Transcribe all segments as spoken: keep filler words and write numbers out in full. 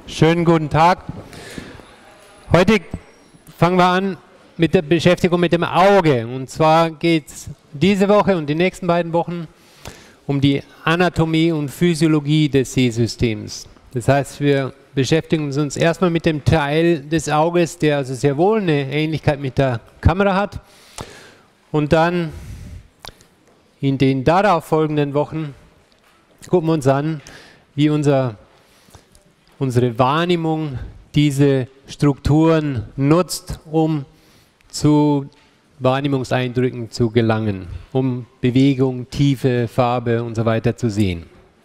Schönen guten Tag. Heute fangen wir an mit der Beschäftigung mit dem Auge. Und zwar geht es diese Woche und die nächsten beiden Wochen um die Anatomie und Physiologie des Sehsystems. Das heißt, wir beschäftigen uns erstmal mit dem Teil des Auges, der also sehr wohl eine Ähnlichkeit mit der Kamera hat. Und dann in den darauf folgenden Wochen gucken wir uns an, wie unser, unsere Wahrnehmung diese Strukturen nutzt, um zu Wahrnehmungseindrücken zu gelangen, um Bewegung, Tiefe, Farbe und so weiter zu sehen.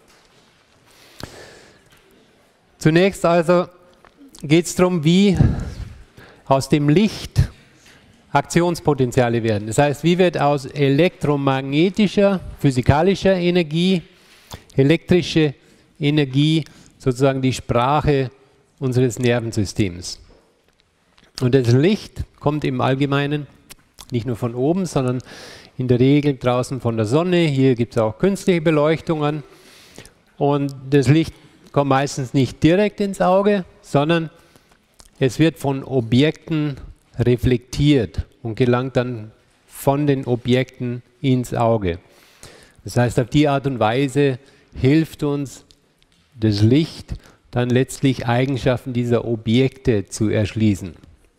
Zunächst also geht es darum, wie aus dem Licht Aktionspotenziale werden. Das heißt, wie wird aus elektromagnetischer, physikalischer Energie elektrische Energie sozusagen die Sprache unseres Nervensystems. Und das Licht kommt im Allgemeinen nicht nur von oben, sondern in der Regel draußen von der Sonne. Hier gibt es auch künstliche Beleuchtungen. Und das Licht kommt meistens nicht direkt ins Auge, sondern es wird von Objekten reflektiert und gelangt dann von den Objekten ins Auge. Das heißt, auf die Art und Weise hilft uns das Licht, dann letztlich Eigenschaften dieser Objekte zu erschließen.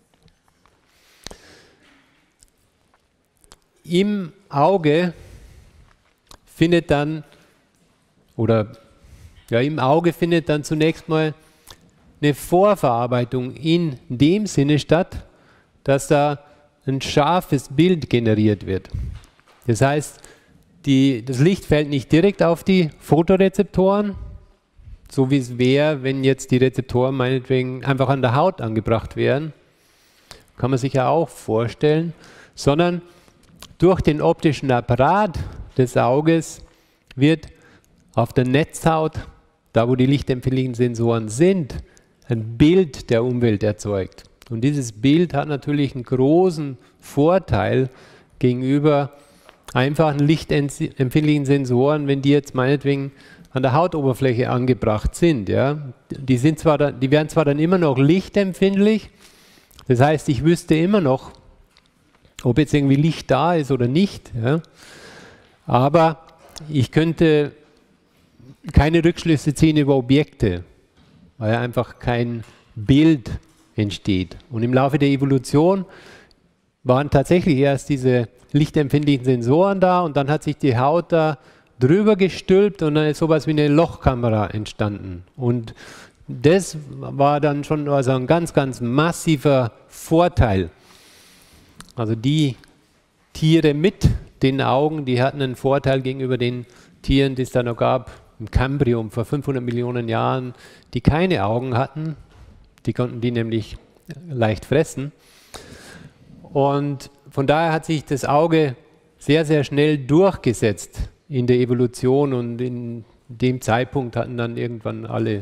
Im Auge findet dann, oder ja, im Auge findet dann zunächst mal eine Vorverarbeitung in dem Sinne statt, dass da ein scharfes Bild generiert wird. Das heißt, die, das Licht fällt nicht direkt auf die Photorezeptoren, so wie es wäre, wenn jetzt die Rezeptoren meinetwegen einfach an der Haut angebracht wären, kann man sich ja auch vorstellen, sondern durch den optischen Apparat des Auges wird auf der Netzhaut, da wo die lichtempfindlichen Sensoren sind, ein Bild der Umwelt erzeugt. Und dieses Bild hat natürlich einen großen Vorteil gegenüber einfachen lichtempfindlichen Sensoren, wenn die jetzt meinetwegen an der Hautoberfläche angebracht sind. Ja. Die, sind zwar dann, die werden zwar dann immer noch lichtempfindlich, das heißt, ich wüsste immer noch, ob jetzt irgendwie Licht da ist oder nicht, ja. Aber ich könnte keine Rückschlüsse ziehen über Objekte, weil einfach kein Bild entsteht. Und im Laufe der Evolution waren tatsächlich erst diese lichtempfindlichen Sensoren da und dann hat sich die Haut da drüber gestülpt und dann ist sowas wie eine Lochkamera entstanden. Und das war dann schon also ein ganz, ganz massiver Vorteil. Also die Tiere mit den Augen, die hatten einen Vorteil gegenüber den Tieren, die es da noch gab im Kambrium vor fünfhundert Millionen Jahren, die keine Augen hatten. Die konnten die nämlich leicht fressen. Und von daher hat sich das Auge sehr, sehr schnell durchgesetzt in der Evolution und in dem Zeitpunkt hatten dann irgendwann alle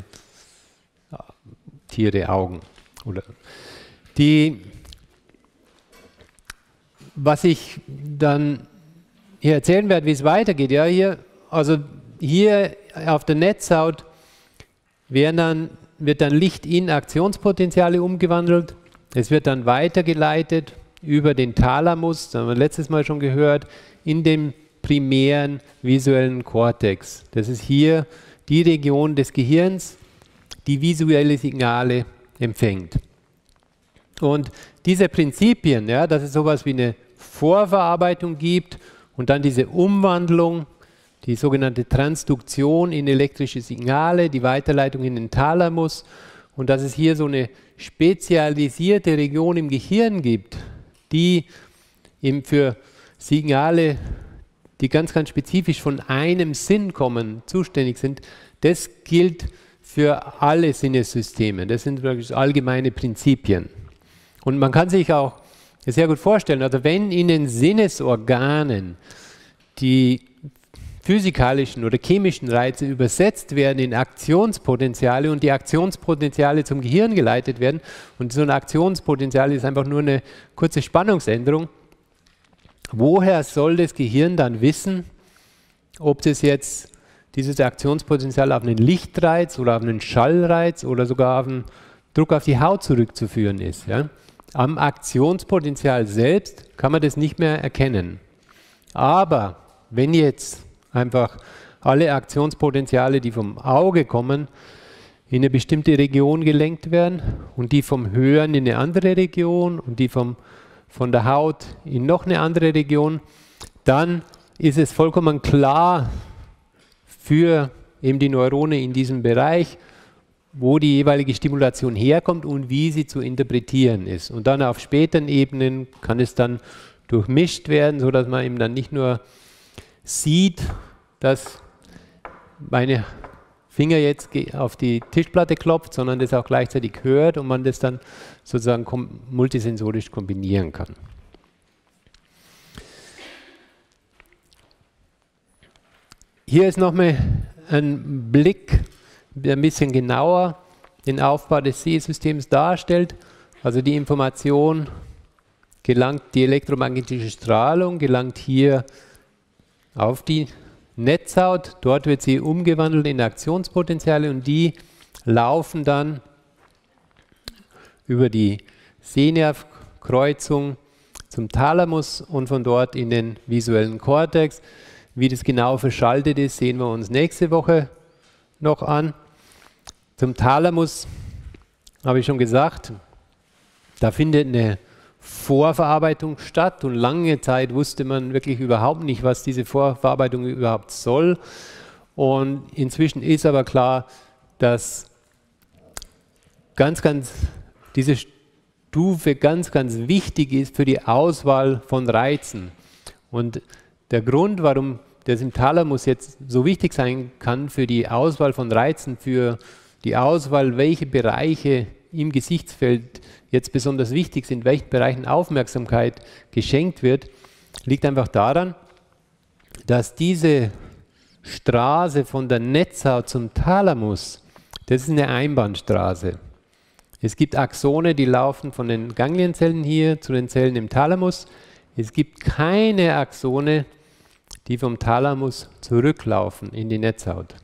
Tiere Augen. Oder die, was ich dann hier erzählen werde, wie es weitergeht, ja, hier, also hier auf der Netzhaut werden dann, wird dann Licht in Aktionspotenziale umgewandelt. Es wird dann weitergeleitet über den Thalamus, das haben wir letztes Mal schon gehört, in den primären visuellen Kortex. Das ist hier die Region des Gehirns, die visuelle Signale empfängt. Und diese Prinzipien, ja, dass es sowas wie eine Vorverarbeitung gibt und dann diese Umwandlung, die sogenannte Transduktion in elektrische Signale, die Weiterleitung in den Thalamus und dass es hier so eine spezialisierte Region im Gehirn gibt, die eben für Signale, die ganz, ganz spezifisch von einem Sinn kommen, zuständig sind, das gilt für alle Sinnessysteme. Das sind wirklich allgemeine Prinzipien. Und man kann sich auch sehr gut vorstellen, also wenn in den Sinnesorganen die physikalischen oder chemischen Reize übersetzt werden in Aktionspotenziale und die Aktionspotenziale zum Gehirn geleitet werden und so ein Aktionspotenzial ist einfach nur eine kurze Spannungsänderung, woher soll das Gehirn dann wissen, ob das jetzt dieses Aktionspotenzial auf einen Lichtreiz oder auf einen Schallreiz oder sogar auf einen Druck auf die Haut zurückzuführen ist. Ja. Am Aktionspotenzial selbst kann man das nicht mehr erkennen. Aber wenn jetzt einfach alle Aktionspotenziale, die vom Auge kommen, in eine bestimmte Region gelenkt werden und die vom Hören in eine andere Region und die vom, von der Haut in noch eine andere Region, dann ist es vollkommen klar für eben die Neurone in diesem Bereich, wo die jeweilige Stimulation herkommt und wie sie zu interpretieren ist. Und dann auf späteren Ebenen kann es dann durchmischt werden, sodass man eben dann nicht nur sieht, dass meine Finger jetzt auf die Tischplatte klopft, sondern das auch gleichzeitig hört und man das dann sozusagen kom- multisensorisch kombinieren kann. Hier ist nochmal ein Blick, der ein bisschen genauer den Aufbau des Sehsystems darstellt. Also die Information gelangt, die elektromagnetische Strahlung gelangt hier auf die Netzhaut, dort wird sie umgewandelt in Aktionspotenziale und die laufen dann über die Sehnervkreuzung zum Thalamus und von dort in den visuellen Kortex. Wie das genau verschaltet ist, sehen wir uns nächste Woche noch an. Zum Thalamus habe ich schon gesagt, da findet eine Vorverarbeitung statt und lange Zeit wusste man wirklich überhaupt nicht, was diese Vorverarbeitung überhaupt soll. Und inzwischen ist aber klar, dass ganz, ganz diese Stufe ganz, ganz wichtig ist für die Auswahl von Reizen. Und der Grund, warum das im Thalamus jetzt so wichtig sein kann für die Auswahl von Reizen, für die Auswahl, welche Bereiche im Gesichtsfeld jetzt besonders wichtig sind, welchen Bereichen Aufmerksamkeit geschenkt wird, liegt einfach daran, dass diese Straße von der Netzhaut zum Thalamus, das ist eine Einbahnstraße. Es gibt Axone, die laufen von den Ganglienzellen hier zu den Zellen im Thalamus. Es gibt keine Axone, die vom Thalamus zurücklaufen in die Netzhaut.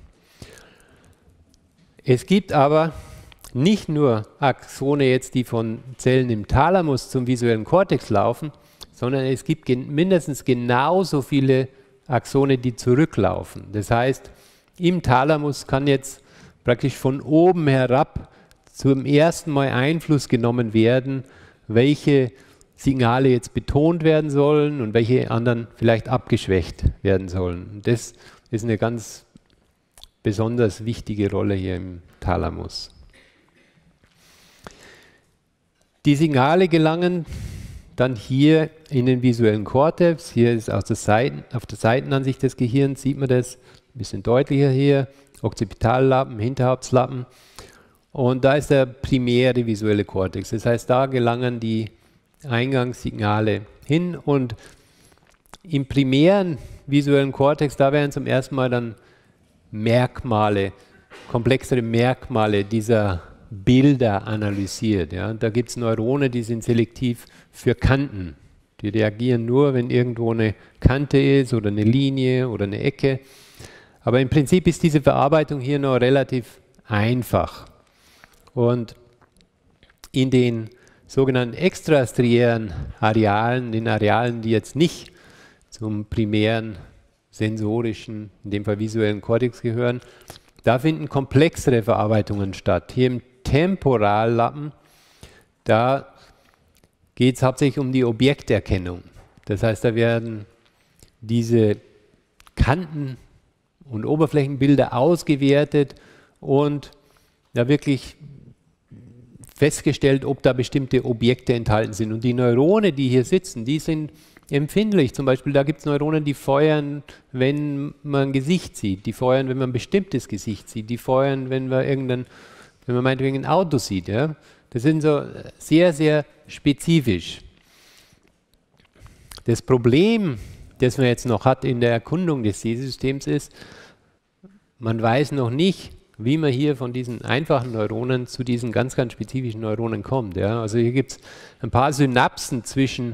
Es gibt aber nicht nur Axone jetzt, die von Zellen im Thalamus zum visuellen Kortex laufen, sondern es gibt gen- mindestens genauso viele Axone, die zurücklaufen. Das heißt, im Thalamus kann jetzt praktisch von oben herab zum ersten Mal Einfluss genommen werden, welche Signale jetzt betont werden sollen und welche anderen vielleicht abgeschwächt werden sollen. Das ist eine ganz besonders wichtige Rolle hier im Thalamus. Die Signale gelangen dann hier in den visuellen Kortex. Hier ist aus der Seiten, auf der Seitenansicht des Gehirns, sieht man das ein bisschen deutlicher hier. Occipitallappen, Hinterhauptslappen. Und da ist der primäre visuelle Kortex. Das heißt, da gelangen die Eingangssignale hin. Und im primären visuellen Kortex, da werden zum ersten Mal dann Merkmale, komplexere Merkmale dieser Bilder analysiert. Ja. Da gibt es Neurone, die sind selektiv für Kanten. Die reagieren nur, wenn irgendwo eine Kante ist oder eine Linie oder eine Ecke. Aber im Prinzip ist diese Verarbeitung hier noch relativ einfach. Und in den sogenannten extrastriären Arealen, den Arealen, die jetzt nicht zum primären sensorischen, in dem Fall visuellen Kortex gehören, da finden komplexere Verarbeitungen statt. Hier im Temporallappen, da geht es hauptsächlich um die Objekterkennung. Das heißt, da werden diese Kanten- und Oberflächenbilder ausgewertet und da wirklich festgestellt, ob da bestimmte Objekte enthalten sind. Und die Neurone, die hier sitzen, die sind empfindlich. Zum Beispiel, da gibt es Neuronen, die feuern, wenn man ein Gesicht sieht, die feuern, wenn man ein bestimmtes Gesicht sieht, die feuern, wenn man irgendein, wenn man meinetwegen ein Auto sieht. Ja? Das sind so sehr, sehr spezifisch. Das Problem, das man jetzt noch hat in der Erkundung des Sehsystems ist, man weiß noch nicht, wie man hier von diesen einfachen Neuronen zu diesen ganz, ganz spezifischen Neuronen kommt. Ja? Also hier gibt es ein paar Synapsen zwischen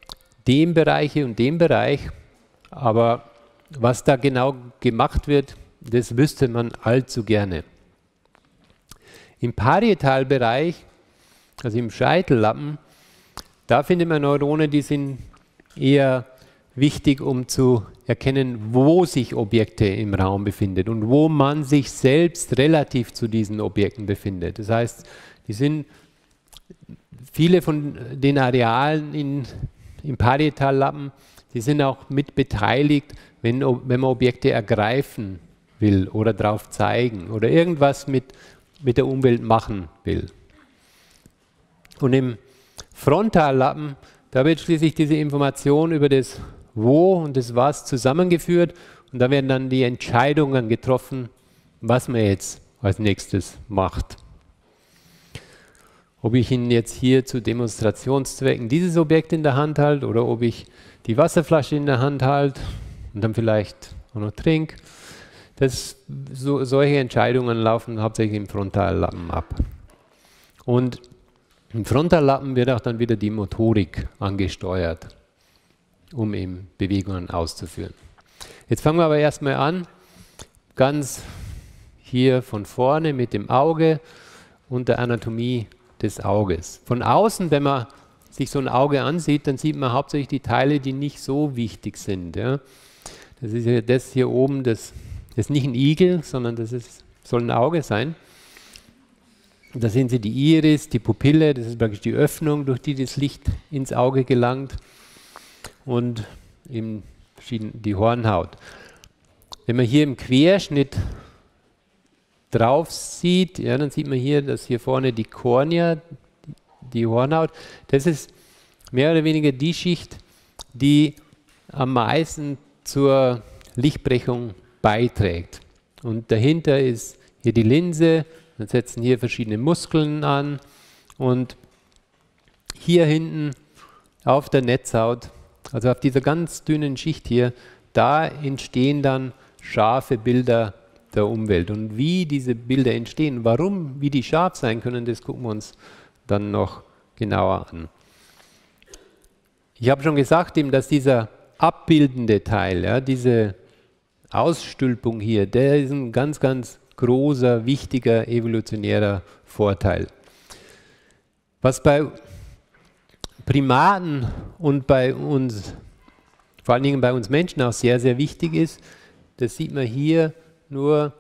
dem Bereich und dem Bereich, aber was da genau gemacht wird, das wüsste man allzu gerne. Im Parietalbereich, also im Scheitellappen, da findet man Neurone, die sind eher wichtig, um zu erkennen, wo sich Objekte im Raum befinden und wo man sich selbst relativ zu diesen Objekten befindet. Das heißt, die sind, viele von den Arealen in, im Parietallappen, die sind auch mit beteiligt, wenn, wenn man Objekte ergreifen will oder drauf zeigen oder irgendwas mit, mit der Umwelt machen will. Und im Frontallappen, da wird schließlich diese Information über das Wo und das Was zusammengeführt und da werden dann die Entscheidungen getroffen, was man jetzt als nächstes macht. Ob ich Ihnen jetzt hier zu Demonstrationszwecken dieses Objekt in der Hand halte oder ob ich die Wasserflasche in der Hand halte und dann vielleicht auch noch trinke, das, so, solche Entscheidungen laufen hauptsächlich im Frontallappen ab. Und im Frontallappen wird auch dann wieder die Motorik angesteuert, um eben Bewegungen auszuführen. Jetzt fangen wir aber erstmal an, ganz hier von vorne mit dem Auge und der Anatomie des Auges. Von außen, wenn man sich so ein Auge ansieht, dann sieht man hauptsächlich die Teile, die nicht so wichtig sind. Ja. Das ist ja das hier oben, das, das ist nicht ein Igel, sondern das ist, soll ein Auge sein. Da sehen Sie die Iris, die Pupille, das ist praktisch die Öffnung, durch die das Licht ins Auge gelangt und eben die Hornhaut. Wenn man hier im Querschnitt drauf sieht, ja, dann sieht man hier, dass hier vorne die Kornea, die Hornhaut, das ist mehr oder weniger die Schicht, die am meisten zur Lichtbrechung beiträgt. Und dahinter ist hier die Linse, dann setzen hier verschiedene Muskeln an und hier hinten auf der Netzhaut, also auf dieser ganz dünnen Schicht hier, da entstehen dann scharfe Bilder der Umwelt. Und wie diese Bilder entstehen, warum, wie die scharf sein können, das gucken wir uns dann noch genauer an. Ich habe schon gesagt, eben, dass dieser abbildende Teil, ja, diese Ausstülpung hier, der ist ein ganz, ganz großer, wichtiger evolutionärer Vorteil. Was bei Primaten und bei uns, vor allen Dingen bei uns Menschen auch sehr, sehr wichtig ist, das sieht man hier nur,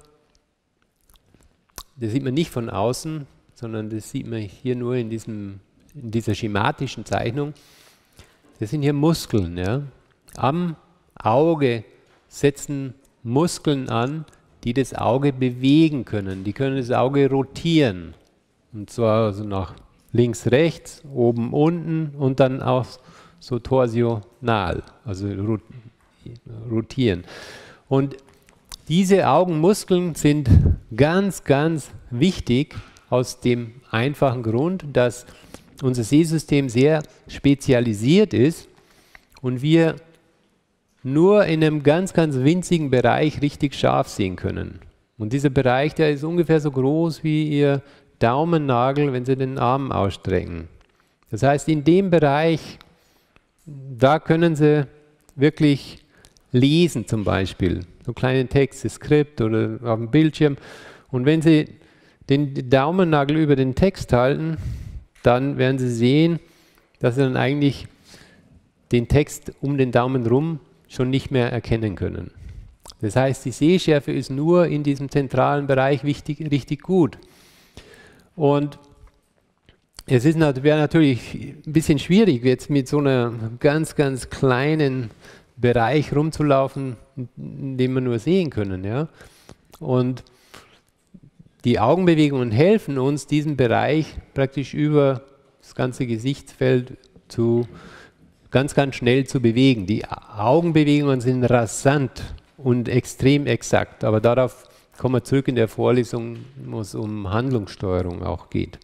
das sieht man nicht von außen, sondern das sieht man hier nur in, diesem, in dieser schematischen Zeichnung. Das sind hier Muskeln. Ja. Am Auge setzen Muskeln an, die das Auge bewegen können. Die können das Auge rotieren. Und zwar also nach links, rechts, oben, unten und dann auch so torsional, also rotieren. Und diese Augenmuskeln sind ganz, ganz wichtig aus dem einfachen Grund, dass unser Sehsystem sehr spezialisiert ist und wir nur in einem ganz, ganz winzigen Bereich richtig scharf sehen können. Und dieser Bereich, der ist ungefähr so groß wie Ihr Daumennagel, wenn Sie den Arm ausstrecken. Das heißt, in dem Bereich, da können Sie wirklich lesen zum Beispiel, so kleinen Text, Skript oder auf dem Bildschirm. Und wenn Sie den Daumennagel über den Text halten, dann werden Sie sehen, dass Sie dann eigentlich den Text um den Daumen rum schon nicht mehr erkennen können. Das heißt, die Sehschärfe ist nur in diesem zentralen Bereich wichtig, richtig gut. Und es ist, wäre natürlich ein bisschen schwierig, jetzt mit so einem ganz, ganz kleinen Bereich rumzulaufen, in dem wir nur sehen können. Ja? Und die Augenbewegungen helfen uns, diesen Bereich praktisch über das ganze Gesichtsfeld zu ganz, ganz schnell zu bewegen. Die Augenbewegungen sind rasant und extrem exakt, aber darauf kommen wir zurück in der Vorlesung, wo es um Handlungssteuerung auch geht.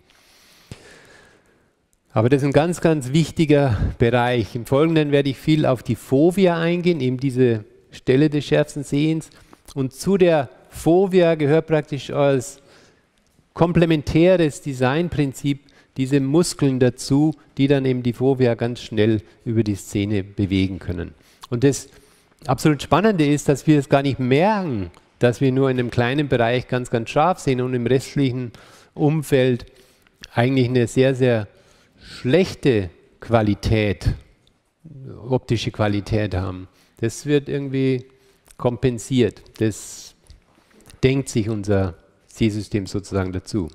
Aber das ist ein ganz, ganz wichtiger Bereich. Im Folgenden werde ich viel auf die Fovea eingehen, eben diese Stelle des schärfsten Sehens. Und zu der Fovea gehört praktisch als komplementäres Designprinzip diese Muskeln dazu, die dann eben die Fovea ganz schnell über die Szene bewegen können. Und das absolut Spannende ist, dass wir es gar nicht merken, dass wir nur in einem kleinen Bereich ganz, ganz scharf sehen und im restlichen Umfeld eigentlich eine sehr, sehr schlechte Qualität, optische Qualität haben. Das wird irgendwie kompensiert. Das denkt sich unser Sehsystem sozusagen dazu.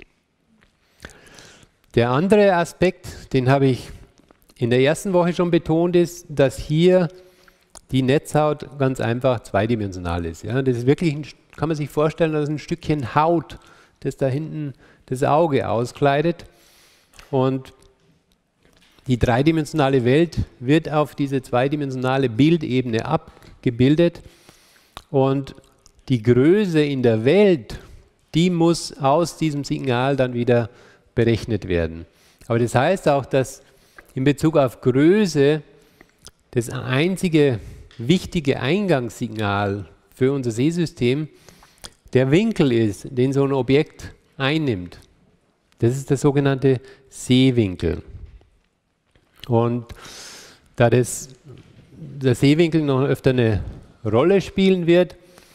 Der andere Aspekt, den habe ich in der ersten Woche schon betont, ist, dass hier die Netzhaut ganz einfach zweidimensional ist. Ja, das ist wirklich, ein, kann man sich vorstellen, das ist ein Stückchen Haut, das da hinten das Auge auskleidet. Und die dreidimensionale Welt wird auf diese zweidimensionale Bildebene abgebildet. Und die Größe in der Welt, die muss aus diesem Signal dann wieder berechnet werden. Aber das heißt auch, dass in Bezug auf Größe das einzige wichtige Eingangssignal für unser Sehsystem der Winkel ist, den so ein Objekt einnimmt. Das ist der sogenannte Sehwinkel. Und da das, der Sehwinkel noch öfter eine Rolle spielen wird,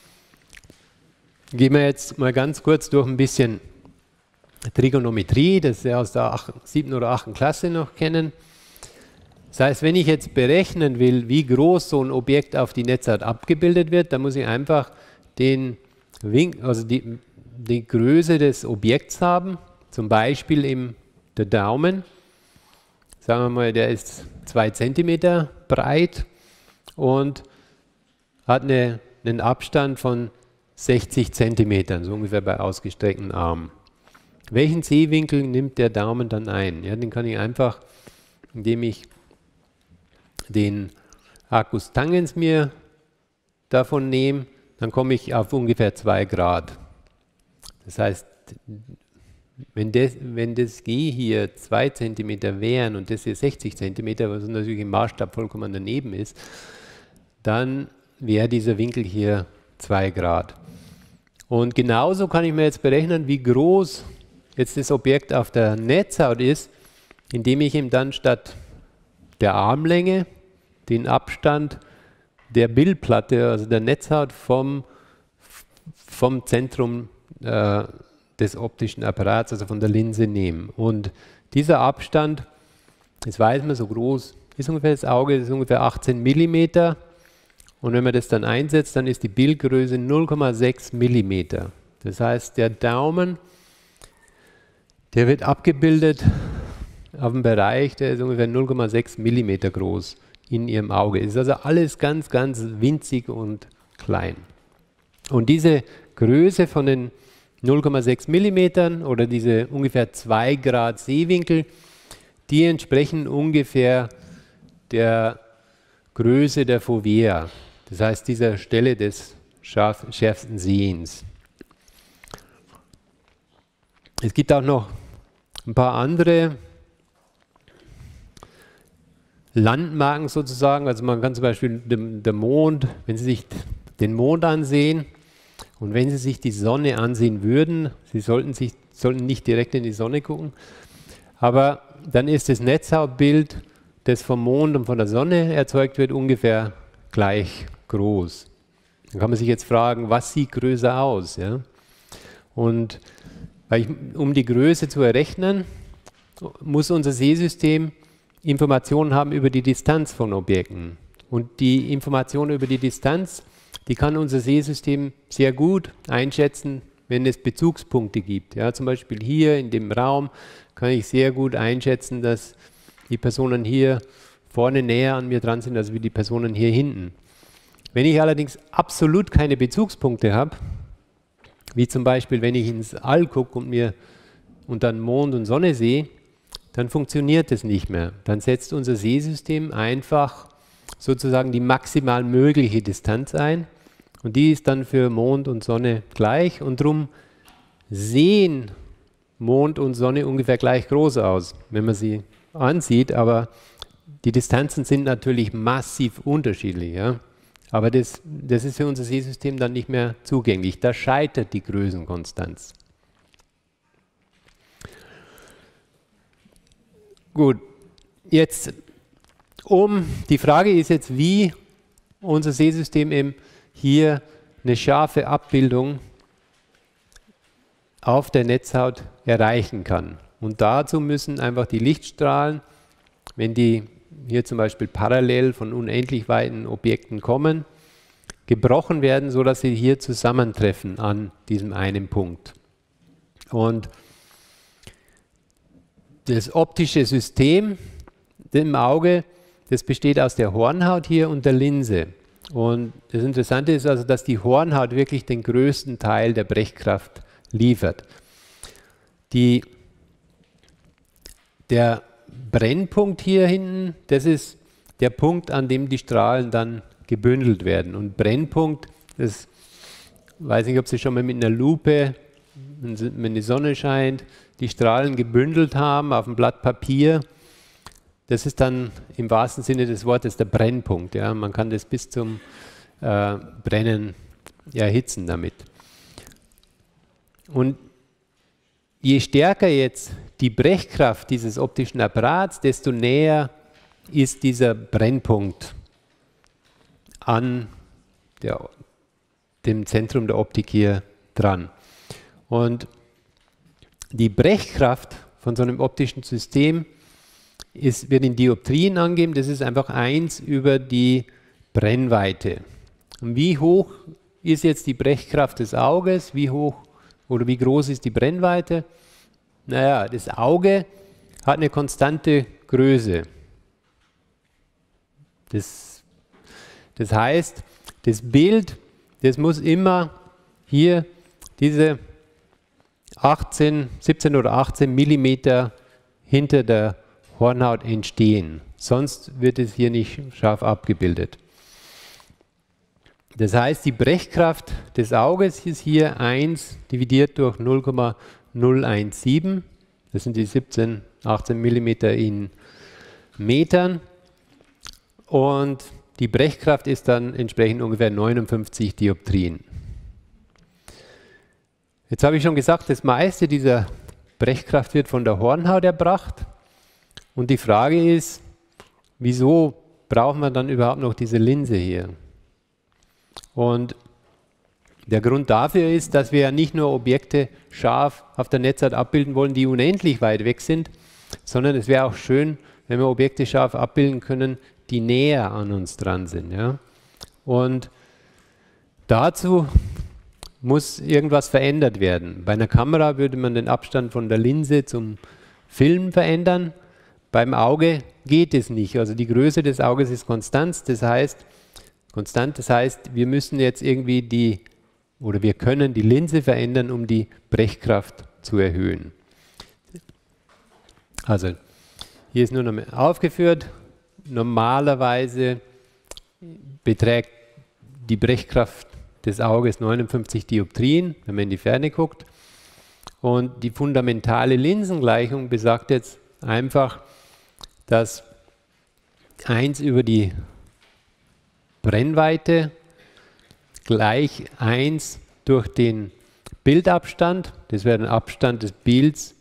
gehen wir jetzt mal ganz kurz durch ein bisschen Trigonometrie, das wir aus der siebten oder achten Klasse noch kennen. Das heißt, wenn ich jetzt berechnen will, wie groß so ein Objekt auf die Netzhaut abgebildet wird, dann muss ich einfach den Winkel, also die, die Größe des Objekts haben, zum Beispiel eben der Daumen. Sagen wir mal, der ist zwei Zentimeter breit und hat eine, einen Abstand von sechzig Zentimetern, so ungefähr bei ausgestreckten Armen. Welchen Sehwinkel nimmt der Daumen dann ein? Ja, den kann ich einfach, indem ich den Arcus tangens mir davon nehme, dann komme ich auf ungefähr zwei Grad. Das heißt, wenn das, wenn das G hier zwei Zentimeter wären und das hier sechzig Zentimeter, was natürlich im Maßstab vollkommen daneben ist, dann wäre dieser Winkel hier zwei Grad. Und genauso kann ich mir jetzt berechnen, wie groß jetzt das Objekt auf der Netzhaut ist, indem ich ihm dann statt der Armlänge den Abstand der Bildplatte, also der Netzhaut vom, vom Zentrum äh, des optischen Apparats, also von der Linse nehmen. Und dieser Abstand, das weiß man, so groß ist ungefähr das Auge, das ist ungefähr achtzehn Millimeter. Und wenn man das dann einsetzt, dann ist die Bildgröße null Komma sechs Millimeter. Das heißt, der Daumen, der wird abgebildet auf einem Bereich, der ist ungefähr null Komma sechs Millimeter groß in Ihrem Auge. Es ist also alles ganz, ganz winzig und klein. Und diese Größe von den null Komma sechs Millimetern oder diese ungefähr zwei Grad Sehwinkel, die entsprechen ungefähr der Größe der Fovea, das heißt dieser Stelle des scharf, schärfsten Sehens. Es gibt auch noch ein paar andere Landmarken sozusagen, also man kann zum Beispiel den, der Mond, wenn Sie sich den Mond ansehen und wenn Sie sich die Sonne ansehen würden, Sie sollten, sich, sollten nicht direkt in die Sonne gucken, aber dann ist das Netzhautbild, das vom Mond und von der Sonne erzeugt wird, ungefähr gleich groß. Dann kann man sich jetzt fragen, was sieht größer aus? Ja? Und weil ich, um die Größe zu errechnen, muss unser Sehsystem Informationen haben über die Distanz von Objekten. Und die Information über die Distanz, die kann unser Sehsystem sehr gut einschätzen, wenn es Bezugspunkte gibt. Ja, zum Beispiel hier in dem Raum kann ich sehr gut einschätzen, dass die Personen hier vorne näher an mir dran sind, als wie die Personen hier hinten. Wenn ich allerdings absolut keine Bezugspunkte habe, wie zum Beispiel, wenn ich ins All gucke und mir und dann Mond und Sonne sehe, dann funktioniert das nicht mehr. Dann setzt unser Sehsystem einfach sozusagen die maximal mögliche Distanz ein und die ist dann für Mond und Sonne gleich und darum sehen Mond und Sonne ungefähr gleich groß aus, wenn man sie ansieht, aber die Distanzen sind natürlich massiv unterschiedlich. Ja? Aber das, das ist für unser Sehsystem dann nicht mehr zugänglich. Da scheitert die Größenkonstanz. Gut, jetzt um, die Frage ist jetzt, wie unser Sehsystem eben hier eine scharfe Abbildung auf der Netzhaut erreichen kann. Und dazu müssen einfach die Lichtstrahlen, wenn die hier zum Beispiel parallel von unendlich weiten Objekten kommen, gebrochen werden, sodass sie hier zusammentreffen an diesem einen Punkt. Und das optische System im Auge, das besteht aus der Hornhaut hier und der Linse. Und das Interessante ist also, dass die Hornhaut wirklich den größten Teil der Brechkraft liefert. Die, der Brennpunkt hier hinten, das ist der Punkt, an dem die Strahlen dann gebündelt werden. Und Brennpunkt, das weiß nicht, ob Sie schon mal mit einer Lupe, wenn die Sonne scheint, die Strahlen gebündelt haben auf einem Blatt Papier. Das ist dann im wahrsten Sinne des Wortes der Brennpunkt. Ja. Man kann das bis zum äh, Brennen erhitzen damit. Und je stärker jetzt die Brechkraft dieses optischen Apparats, desto näher ist dieser Brennpunkt an der, dem Zentrum der Optik hier dran. Und die Brechkraft von so einem optischen System ist, wird in Dioptrien angegeben. Das ist einfach eins über die Brennweite. Und wie hoch ist jetzt die Brechkraft des Auges? Wie hoch oder wie groß ist die Brennweite? Naja, das Auge hat eine konstante Größe. Das, das heißt, das Bild, das muss immer hier diese achtzehn, siebzehn oder achtzehn Millimeter hinter der Hornhaut entstehen. Sonst wird es hier nicht scharf abgebildet. Das heißt, die Brechkraft des Auges ist hier eins dividiert durch null Komma null eins sieben. Das sind die siebzehn, achtzehn Millimeter in Metern. Und die Brechkraft ist dann entsprechend ungefähr neunundfünfzig Dioptrien. Jetzt habe ich schon gesagt, das meiste dieser Brechkraft wird von der Hornhaut erbracht. Und die Frage ist, wieso brauchen wir dann überhaupt noch diese Linse hier? Und der Grund dafür ist, dass wir ja nicht nur Objekte scharf auf der Netzhaut abbilden wollen, die unendlich weit weg sind, sondern es wäre auch schön, wenn wir Objekte scharf abbilden können, die näher an uns dran sind. Ja? Und dazu muss irgendwas verändert werden. Bei einer Kamera würde man den Abstand von der Linse zum Film verändern. Beim Auge geht es nicht. Also die Größe des Auges ist konstant. Das heißt, konstant, das heißt, wir müssen jetzt irgendwie die, oder wir können die Linse verändern, um die Brechkraft zu erhöhen. Also hier ist nur noch mal aufgeführt. Normalerweise beträgt die Brechkraft des Auges neunundfünfzig Dioptrien, wenn man in die Ferne guckt. Und die fundamentale Linsengleichung besagt jetzt einfach, dass eins über die Brennweite gleich eins durch den Bildabstand, das wäre der Abstand des Bilds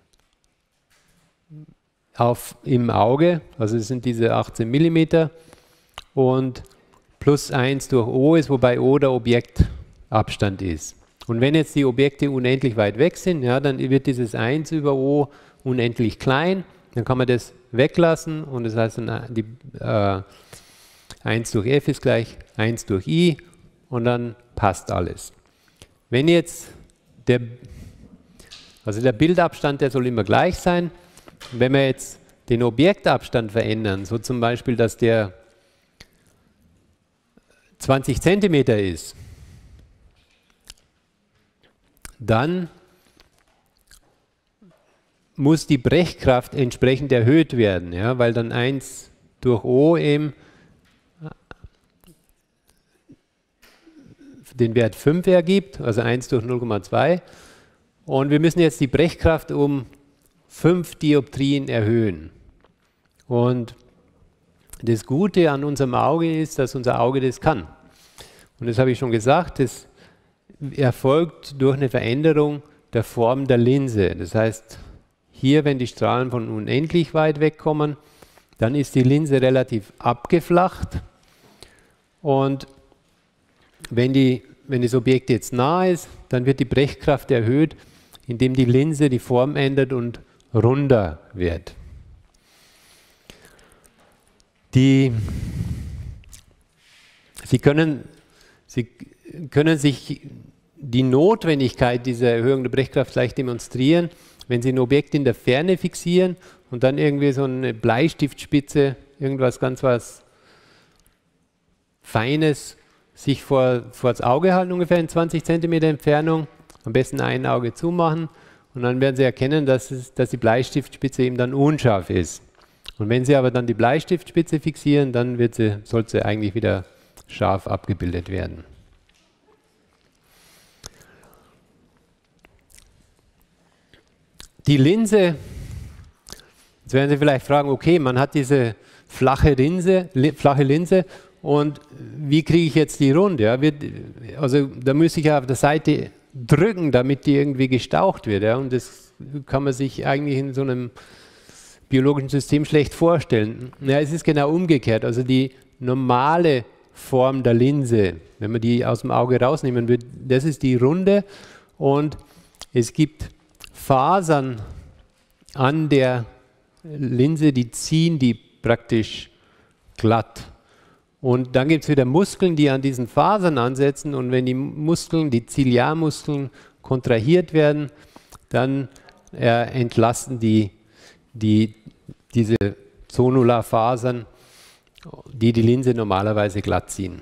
auf, im Auge, also das sind diese achtzehn Millimeter, und plus eins durch O ist, wobei O der Objektabstand ist. Und wenn jetzt die Objekte unendlich weit weg sind, ja, dann wird dieses eins über O unendlich klein, dann kann man das weglassen und das heißt dann die, äh, eins durch F ist gleich eins durch I und dann passt alles. Wenn jetzt der, also der Bildabstand, der soll immer gleich sein. Wenn wir jetzt den Objektabstand verändern, so zum Beispiel, dass der zwanzig Zentimeter ist, dann muss die Brechkraft entsprechend erhöht werden, ja, weil dann eins durch O eben den Wert fünf ergibt, also eins durch null Komma zwei. Und wir müssen jetzt die Brechkraft um fünf Dioptrien erhöhen. Und das Gute an unserem Auge ist, dass unser Auge das kann. Und das habe ich schon gesagt, das erfolgt durch eine Veränderung der Form der Linse. Das heißt, hier, wenn die Strahlen von unendlich weit wegkommen, dann ist die Linse relativ abgeflacht. Und wenn die wenn das Objekt jetzt nah ist, dann wird die Brechkraft erhöht, indem die Linse die Form ändert und runder wird. Die, Sie können, Sie können sich die Notwendigkeit dieser Erhöhung der Brechkraft leicht demonstrieren, wenn Sie ein Objekt in der Ferne fixieren und dann irgendwie so eine Bleistiftspitze, irgendwas ganz was Feines, sich vor, vor das Auge halten, ungefähr in zwanzig Zentimeter Entfernung, am besten ein Auge zumachen und dann werden Sie erkennen, dass, es, dass die Bleistiftspitze eben dann unscharf ist. Und wenn Sie aber dann die Bleistiftspitze fixieren, dann wird sie, sollte sie eigentlich wieder scharf abgebildet werden. Die Linse, jetzt werden Sie vielleicht fragen, okay, man hat diese flache Linse, li, flache Linse und wie kriege ich jetzt die rund? Ja? Wird, also da müsste ich ja auf der Seite drücken, damit die irgendwie gestaucht wird. Ja? Und das kann man sich eigentlich in so einem biologischen System schlecht vorstellen. Ja, es ist genau umgekehrt. Also die normale Form der Linse, wenn man die aus dem Auge rausnehmen will, das ist die runde und es gibt Fasern an der Linse, die ziehen die praktisch glatt. Und dann gibt es wieder Muskeln, die an diesen Fasern ansetzen und wenn die Muskeln, die Ziliarmuskeln kontrahiert werden, dann äh, entlasten die, die diese Zonularfasern, die die Linse normalerweise glatt ziehen.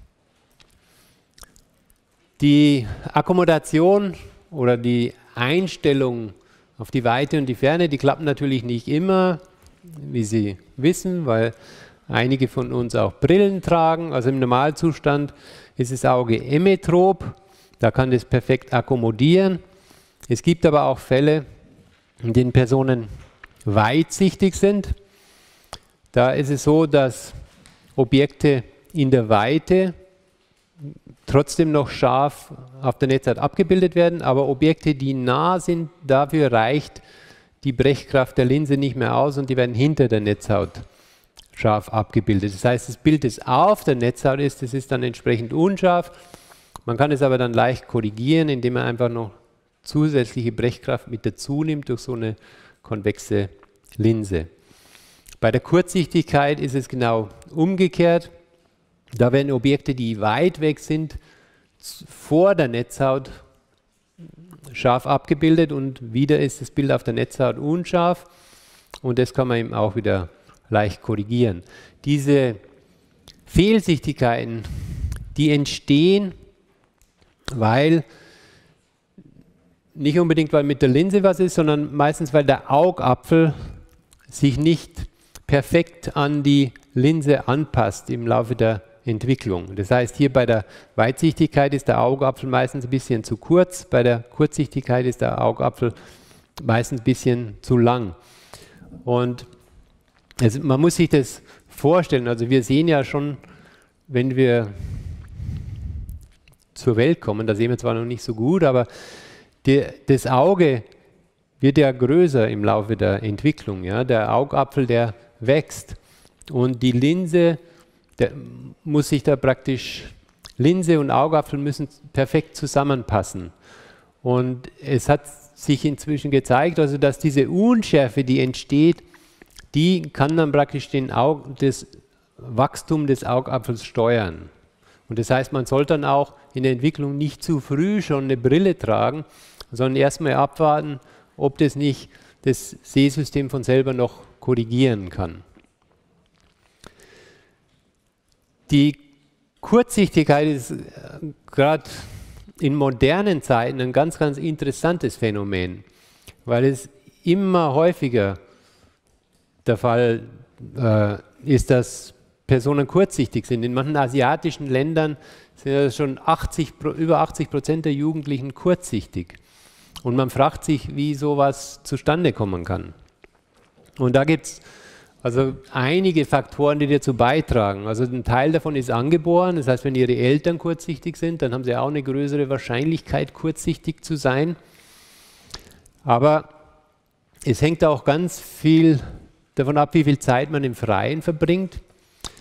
Die Akkommodation oder die Einstellung auf die Weite und die Ferne, die klappen natürlich nicht immer, wie Sie wissen, weil einige von uns auch Brillen tragen. Also im Normalzustand ist das Auge emmetrop, da kann das perfekt akkommodieren. Es gibt aber auch Fälle, in denen Personen weitsichtig sind. Da ist es so, dass Objekte in der Weite trotzdem noch scharf auf der Netzhaut abgebildet werden, aber Objekte, die nah sind, dafür reicht die Brechkraft der Linse nicht mehr aus und die werden hinter der Netzhaut scharf abgebildet. Das heißt, das Bild, das auf der Netzhaut ist, das ist dann entsprechend unscharf. Man kann es aber dann leicht korrigieren, indem man einfach noch zusätzliche Brechkraft mit dazu nimmt durch so eine konvexe Linse. Bei der Kurzsichtigkeit ist es genau umgekehrt. Da werden Objekte, die weit weg sind, vor der Netzhaut scharf abgebildet und wieder ist das Bild auf der Netzhaut unscharf und das kann man eben auch wieder leicht korrigieren. Diese Fehlsichtigkeiten, die entstehen, weil nicht unbedingt, weil mit der Linse was ist, sondern meistens, weil der Augapfel sich nicht perfekt an die Linse anpasst im Laufe der Entwicklung. Das heißt, hier bei der Weitsichtigkeit ist der Augapfel meistens ein bisschen zu kurz, bei der Kurzsichtigkeit ist der Augapfel meistens ein bisschen zu lang. Und es, man muss sich das vorstellen, also wir sehen ja schon, wenn wir zur Welt kommen, da sehen wir zwar noch nicht so gut, aber die, das Auge wird ja größer im Laufe der Entwicklung. Ja? Der Augapfel, der wächst und die Linse, der muss sich da praktisch, Linse und Augapfel müssen perfekt zusammenpassen. Und es hat sich inzwischen gezeigt, also dass diese Unschärfe, die entsteht, die kann dann praktisch den Aug, das Wachstum des Augapfels steuern. Und das heißt, man sollte dann auch in der Entwicklung nicht zu früh schon eine Brille tragen, sondern erstmal abwarten, ob das nicht das Sehsystem von selber noch korrigieren kann. Die Kurzsichtigkeit ist gerade in modernen Zeiten ein ganz, ganz interessantes Phänomen, weil es immer häufiger der Fall äh, ist, dass Personen kurzsichtig sind. In manchen asiatischen Ländern sind ja schon achtzig, über achtzig Prozent der Jugendlichen kurzsichtig. Und man fragt sich, wie sowas zustande kommen kann. Und da gibt es also einige Faktoren, die dazu beitragen. Also ein Teil davon ist angeboren, das heißt, wenn Ihre Eltern kurzsichtig sind, dann haben Sie auch eine größere Wahrscheinlichkeit, kurzsichtig zu sein. Aber es hängt auch ganz viel davon ab, wie viel Zeit man im Freien verbringt.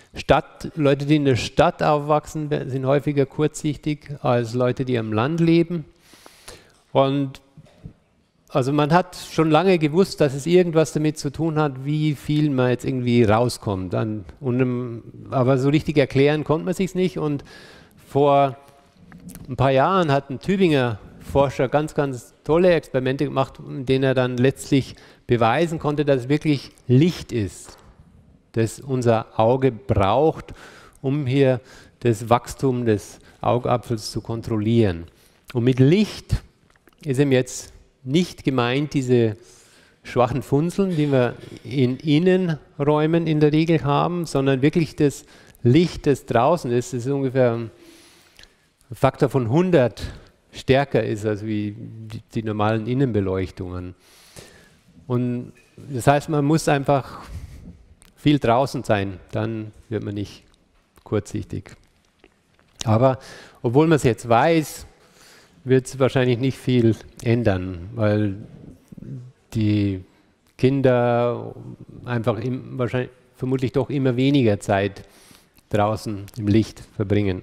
Stadt, Leute, die in der Stadt aufwachsen, sind häufiger kurzsichtig als Leute, die am Land leben. Und also man hat schon lange gewusst, dass es irgendwas damit zu tun hat, wie viel man jetzt irgendwie rauskommt. Dann, und, aber so richtig erklären konnte man sich nicht. Und vor ein paar Jahren hat ein Tübinger Forscher ganz, ganz tolle Experimente gemacht, in denen er dann letztlich beweisen konnte, dass es wirklich Licht ist, das unser Auge braucht, um hier das Wachstum des Augapfels zu kontrollieren. Und mit Licht ist ihm jetzt nicht gemeint diese schwachen Funzeln, die wir in Innenräumen in der Regel haben, sondern wirklich das Licht, das draußen ist. Das ist ungefähr ein Faktor von hundert stärker ist als wie die, die normalen Innenbeleuchtungen. Und das heißt, man muss einfach viel draußen sein, dann wird man nicht kurzsichtig. Aber obwohl man es jetzt weiß, wird es wahrscheinlich nicht viel ändern, weil die Kinder einfach im, wahrscheinlich, vermutlich doch immer weniger Zeit draußen im Licht verbringen.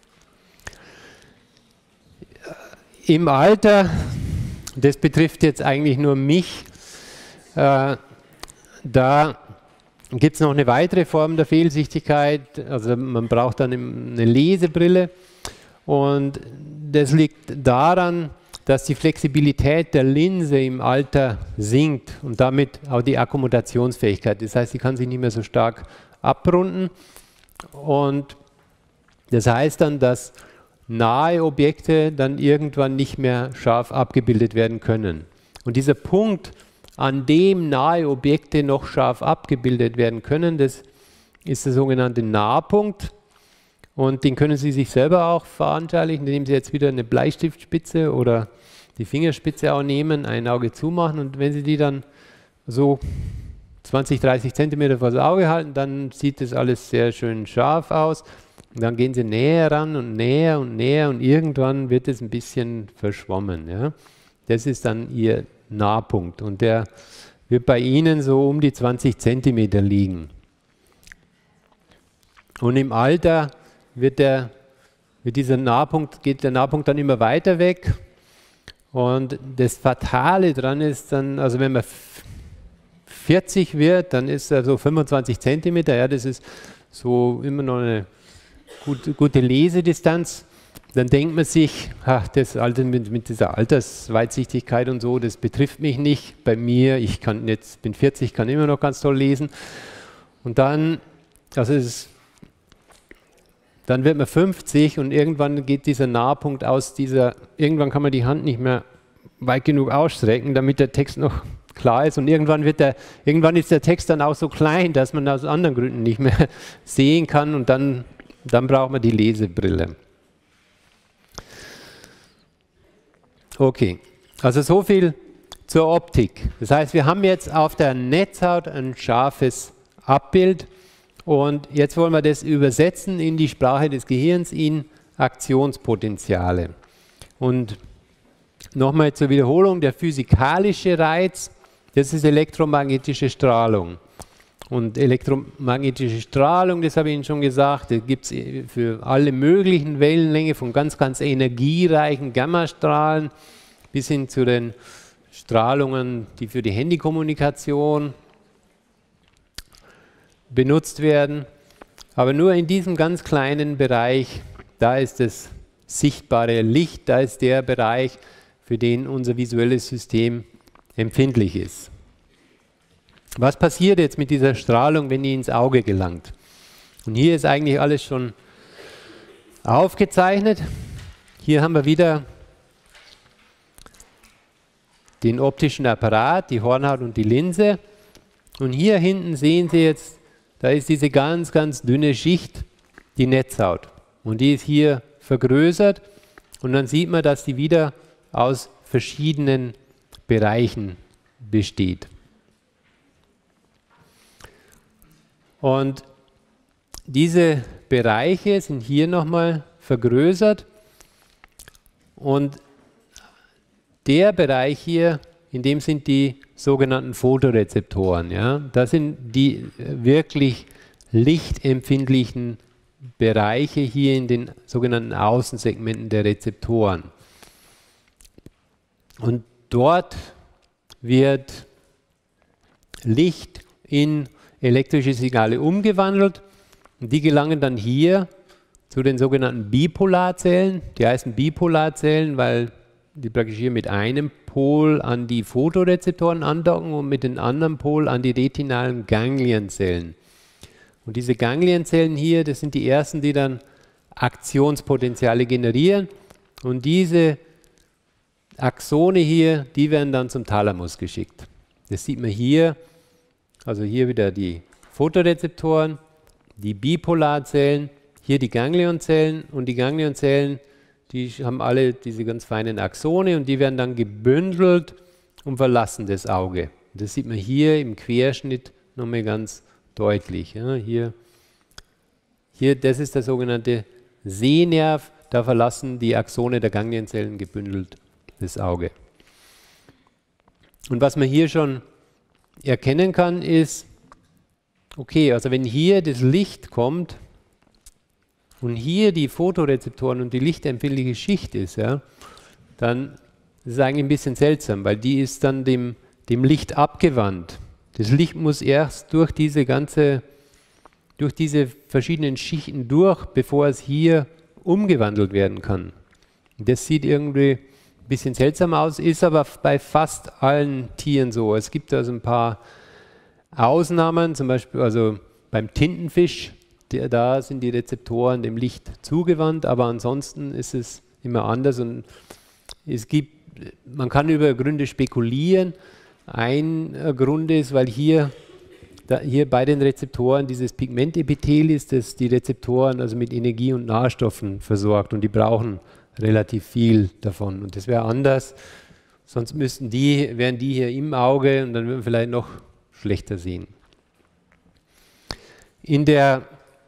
Im Alter, das betrifft jetzt eigentlich nur mich, äh, da gibt es noch eine weitere Form der Fehlsichtigkeit, also man braucht dann eine Lesebrille und das liegt daran, dass die Flexibilität der Linse im Alter sinkt und damit auch die Akkommodationsfähigkeit. Das heißt, sie kann sich nicht mehr so stark abrunden und das heißt dann, dass nahe Objekte dann irgendwann nicht mehr scharf abgebildet werden können. Und dieser Punkt, an dem nahe Objekte noch scharf abgebildet werden können, das ist der sogenannte Nahpunkt. Und den können Sie sich selber auch veranschaulichen, indem Sie jetzt wieder eine Bleistiftspitze oder die Fingerspitze auch nehmen, ein Auge zumachen und wenn Sie die dann so zwanzig, dreißig Zentimeter vor das Auge halten, dann sieht das alles sehr schön scharf aus. Und dann gehen Sie näher ran und näher und näher und irgendwann wird es ein bisschen verschwommen. Ja? Das ist dann Ihr Nahpunkt und der wird bei Ihnen so um die zwanzig Zentimeter liegen. Und im Alter wird, der, wird dieser Nahpunkt, geht der Nahpunkt dann immer weiter weg und das Fatale dran ist dann, also wenn man vierzig wird, dann ist er so fünfundzwanzig Zentimeter, ja, das ist so immer noch eine gute, gute Lesedistanz. Dann denkt man sich, ach, das Alter mit, mit dieser Altersweitsichtigkeit und so, das betrifft mich nicht. Bei mir, ich kann jetzt, bin vierzig, kann immer noch ganz toll lesen. Und dann, also es, dann wird man fünfzig und irgendwann geht dieser Nahpunkt aus dieser, irgendwann kann man die Hand nicht mehr weit genug ausstrecken, damit der Text noch klar ist. Und irgendwann wird der, irgendwann ist der Text dann auch so klein, dass man aus anderen Gründen nicht mehr sehen kann und dann, dann braucht man die Lesebrille. Okay, also so viel zur Optik. Das heißt, wir haben jetzt auf der Netzhaut ein scharfes Abbild und jetzt wollen wir das übersetzen in die Sprache des Gehirns, in Aktionspotenziale. Und nochmal zur Wiederholung, der physikalische Reiz, das ist elektromagnetische Strahlung. Und elektromagnetische Strahlung, das habe ich Ihnen schon gesagt, das gibt es für alle möglichen Wellenlängen, von ganz, ganz energiereichen Gammastrahlen bis hin zu den Strahlungen, die für die Handykommunikation benutzt werden. Aber nur in diesem ganz kleinen Bereich, da ist das sichtbare Licht, da ist der Bereich, für den unser visuelles System empfindlich ist. Was passiert jetzt mit dieser Strahlung, wenn die ins Auge gelangt? Und hier ist eigentlich alles schon aufgezeichnet. Hier haben wir wieder den optischen Apparat, die Hornhaut und die Linse. Und hier hinten sehen Sie jetzt, da ist diese ganz, ganz dünne Schicht, die Netzhaut. Und die ist hier vergrößert. Und dann sieht man, dass die wieder aus verschiedenen Bereichen besteht. Und diese Bereiche sind hier nochmal vergrößert und der Bereich hier, in dem sind die sogenannten Photorezeptoren. Ja? Das sind die wirklich lichtempfindlichen Bereiche hier in den sogenannten Außensegmenten der Rezeptoren. Und dort wird Licht in elektrische Signale umgewandelt und die gelangen dann hier zu den sogenannten Bipolarzellen. Die heißen Bipolarzellen, weil die praktisch hier mit einem Pol an die Photorezeptoren andocken und mit dem anderen Pol an die retinalen Ganglienzellen. Und diese Ganglienzellen hier, das sind die ersten, die dann Aktionspotenziale generieren. Und diese Axone hier, die werden dann zum Thalamus geschickt. Das sieht man hier, also hier wieder die Photorezeptoren, die Bipolarzellen, hier die Ganglionzellen und die Ganglionzellen, die haben alle diese ganz feinen Axone und die werden dann gebündelt und verlassen das Auge. Das sieht man hier im Querschnitt nochmal ganz deutlich. Ja, hier, hier, das ist der sogenannte Sehnerv, da verlassen die Axone der Ganglienzellen gebündelt das Auge. Und was man hier schon erkennen kann, ist, okay, also wenn hier das Licht kommt und hier die Photorezeptoren und die lichtempfindliche Schicht ist, ja, dann ist es eigentlich ein bisschen seltsam, weil die ist dann dem, dem Licht abgewandt. Das Licht muss erst durch diese ganze, durch diese verschiedenen Schichten durch, bevor es hier umgewandelt werden kann. Das sieht irgendwie ein bisschen seltsam aus, ist aber bei fast allen Tieren so. Es gibt also ein paar Ausnahmen, zum Beispiel also beim Tintenfisch, der, da sind die Rezeptoren dem Licht zugewandt, aber ansonsten ist es immer anders und es gibt, man kann über Gründe spekulieren. Ein Grund ist, weil hier, da, hier bei den Rezeptoren dieses Pigmentepithel ist, das die Rezeptoren also mit Energie und Nährstoffen versorgt und die brauchen relativ viel davon. Und das wäre anders, sonst müssten die, wären die hier im Auge und dann würden wir vielleicht noch schlechter sehen. In der,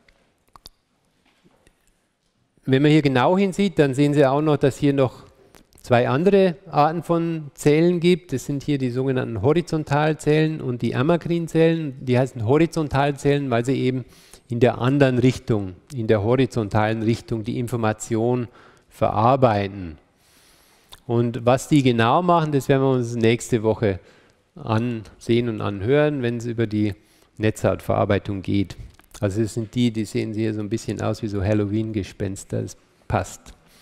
wenn man hier genau hinsieht, dann sehen Sie auch noch, dass hier noch zwei andere Arten von Zellen gibt. Das sind hier die sogenannten Horizontalzellen und die Amakrinzellen. Die heißen Horizontalzellen, weil sie eben in der anderen Richtung, in der horizontalen Richtung die Information verarbeiten. Und was die genau machen, das werden wir uns nächste Woche ansehen und anhören, wenn es über die Netzhautverarbeitung geht. Also es sind die, die sehen hier so ein bisschen aus wie so Halloween-Gespenster, das passt.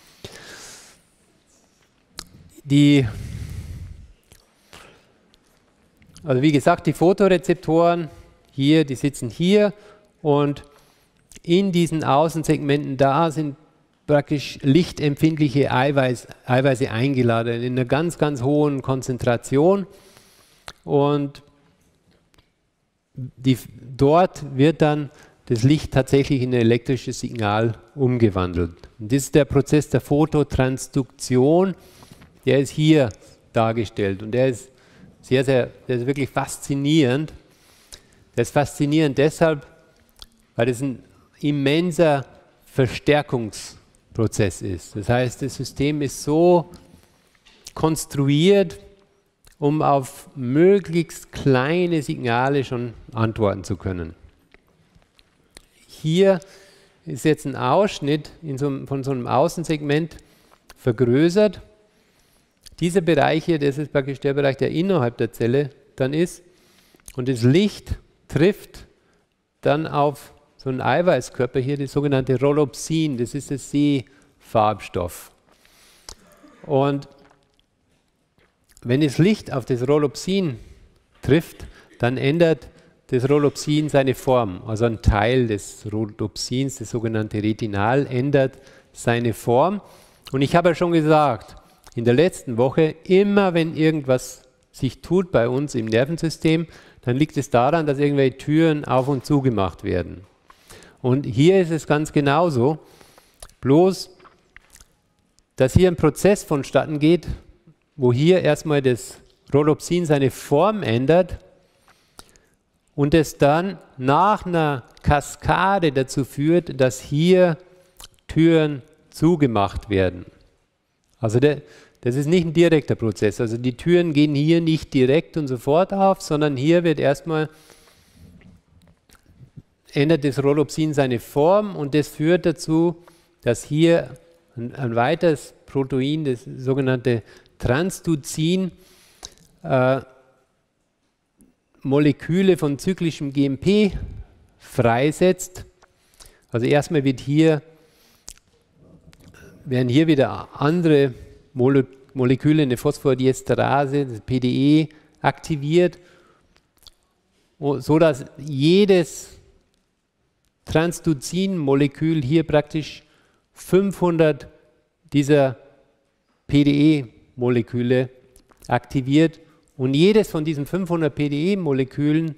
Die, also wie gesagt, die Photorezeptoren hier, die sitzen hier und in diesen Außensegmenten da sind praktisch lichtempfindliche Eiweiß, Eiweiße eingeladen in einer ganz, ganz hohen Konzentration und die, dort wird dann das Licht tatsächlich in ein elektrisches Signal umgewandelt. Und das ist der Prozess der Phototransduktion. Der ist hier dargestellt und der ist sehr, sehr, der ist wirklich faszinierend. Der ist faszinierend deshalb, weil es ein immenser Verstärkungsprozess ist. Das heißt, das System ist so konstruiert, um auf möglichst kleine Signale schon antworten zu können. Hier ist jetzt ein Ausschnitt in so einem, von so einem Außensegment vergrößert. Dieser Bereich hier, das ist praktisch der Bereich, der innerhalb der Zelle dann ist. Und das Licht trifft dann auf so einen Eiweißkörper hier, das sogenannte Rhodopsin, das ist der Sehfarbstoff. Und wenn das Licht auf das Rhodopsin trifft, dann ändert das Rhodopsin seine Form. Also ein Teil des Rhodopsins, das sogenannte Retinal, ändert seine Form. Und ich habe ja schon gesagt, in der letzten Woche, immer wenn irgendwas sich tut bei uns im Nervensystem, dann liegt es daran, dass irgendwelche Türen auf und zu gemacht werden. Und hier ist es ganz genauso, bloß, dass hier ein Prozess vonstatten geht, wo hier erstmal das Rhodopsin seine Form ändert und es dann nach einer Kaskade dazu führt, dass hier Türen zugemacht werden. Also der, das ist nicht ein direkter Prozess. Also die Türen gehen hier nicht direkt und sofort auf, sondern hier wird erstmal ändert das Rhodopsin seine Form und das führt dazu, dass hier ein, ein weiteres Protein, das sogenannte Transducin, äh, Moleküle von zyklischem G M P freisetzt. Also erstmal wird hier, werden hier wieder andere Mole Moleküle, eine Phosphodiesterase, das P D E, aktiviert, sodass jedes Transducin-Molekül hier praktisch fünfhundert dieser P D E-Moleküle aktiviert und jedes von diesen fünfhundert P D E-Molekülen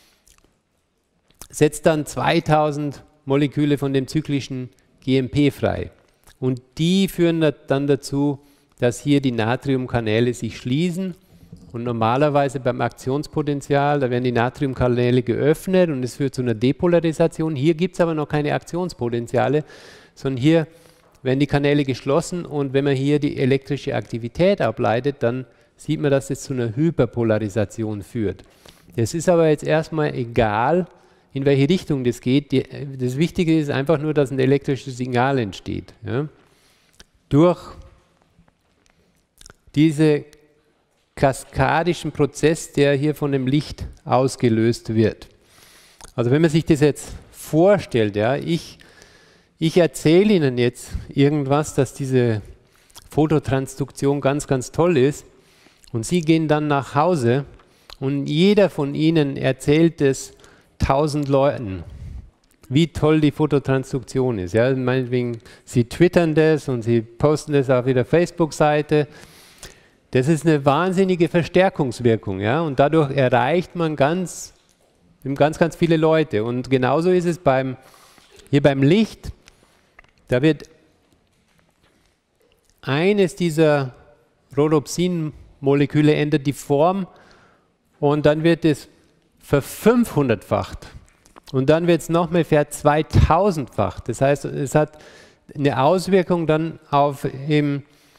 setzt dann zweitausend Moleküle von dem zyklischen G M P frei. Und die führen dann dazu, dass hier die Natriumkanäle sich schließen. Und normalerweise beim Aktionspotential, da werden die Natriumkanäle geöffnet und es führt zu einer Depolarisation. Hier gibt es aber noch keine Aktionspotentiale, sondern hier werden die Kanäle geschlossen und wenn man hier die elektrische Aktivität ableitet, dann sieht man, dass es zu einer Hyperpolarisation führt. Das ist aber jetzt erstmal egal, in welche Richtung das geht. Die, das Wichtige ist einfach nur, dass ein elektrisches Signal entsteht. Ja? Durch diesen kaskadischen Prozess, der hier von dem Licht ausgelöst wird. Also wenn man sich das jetzt vorstellt, ja, ich, ich erzähle Ihnen jetzt irgendwas, dass diese Fototransduktion ganz, ganz toll ist und Sie gehen dann nach Hause und jeder von Ihnen erzählt es tausend Leuten, wie toll die Fototransduktion ist. Ja, meinetwegen, Sie twittern das und Sie posten das auf Ihrer Facebook-Seite. Das ist eine wahnsinnige Verstärkungswirkung, ja, und dadurch erreicht man ganz, ganz, ganz viele Leute. Und genauso ist es beim, hier beim Licht. Da wird eines dieser Rhodopsin-Moleküle ändert die Form und dann wird es verfünfhundertfacht und dann wird es nochmal verzweitausendfacht. Das heißt, es hat eine Auswirkung dann auf im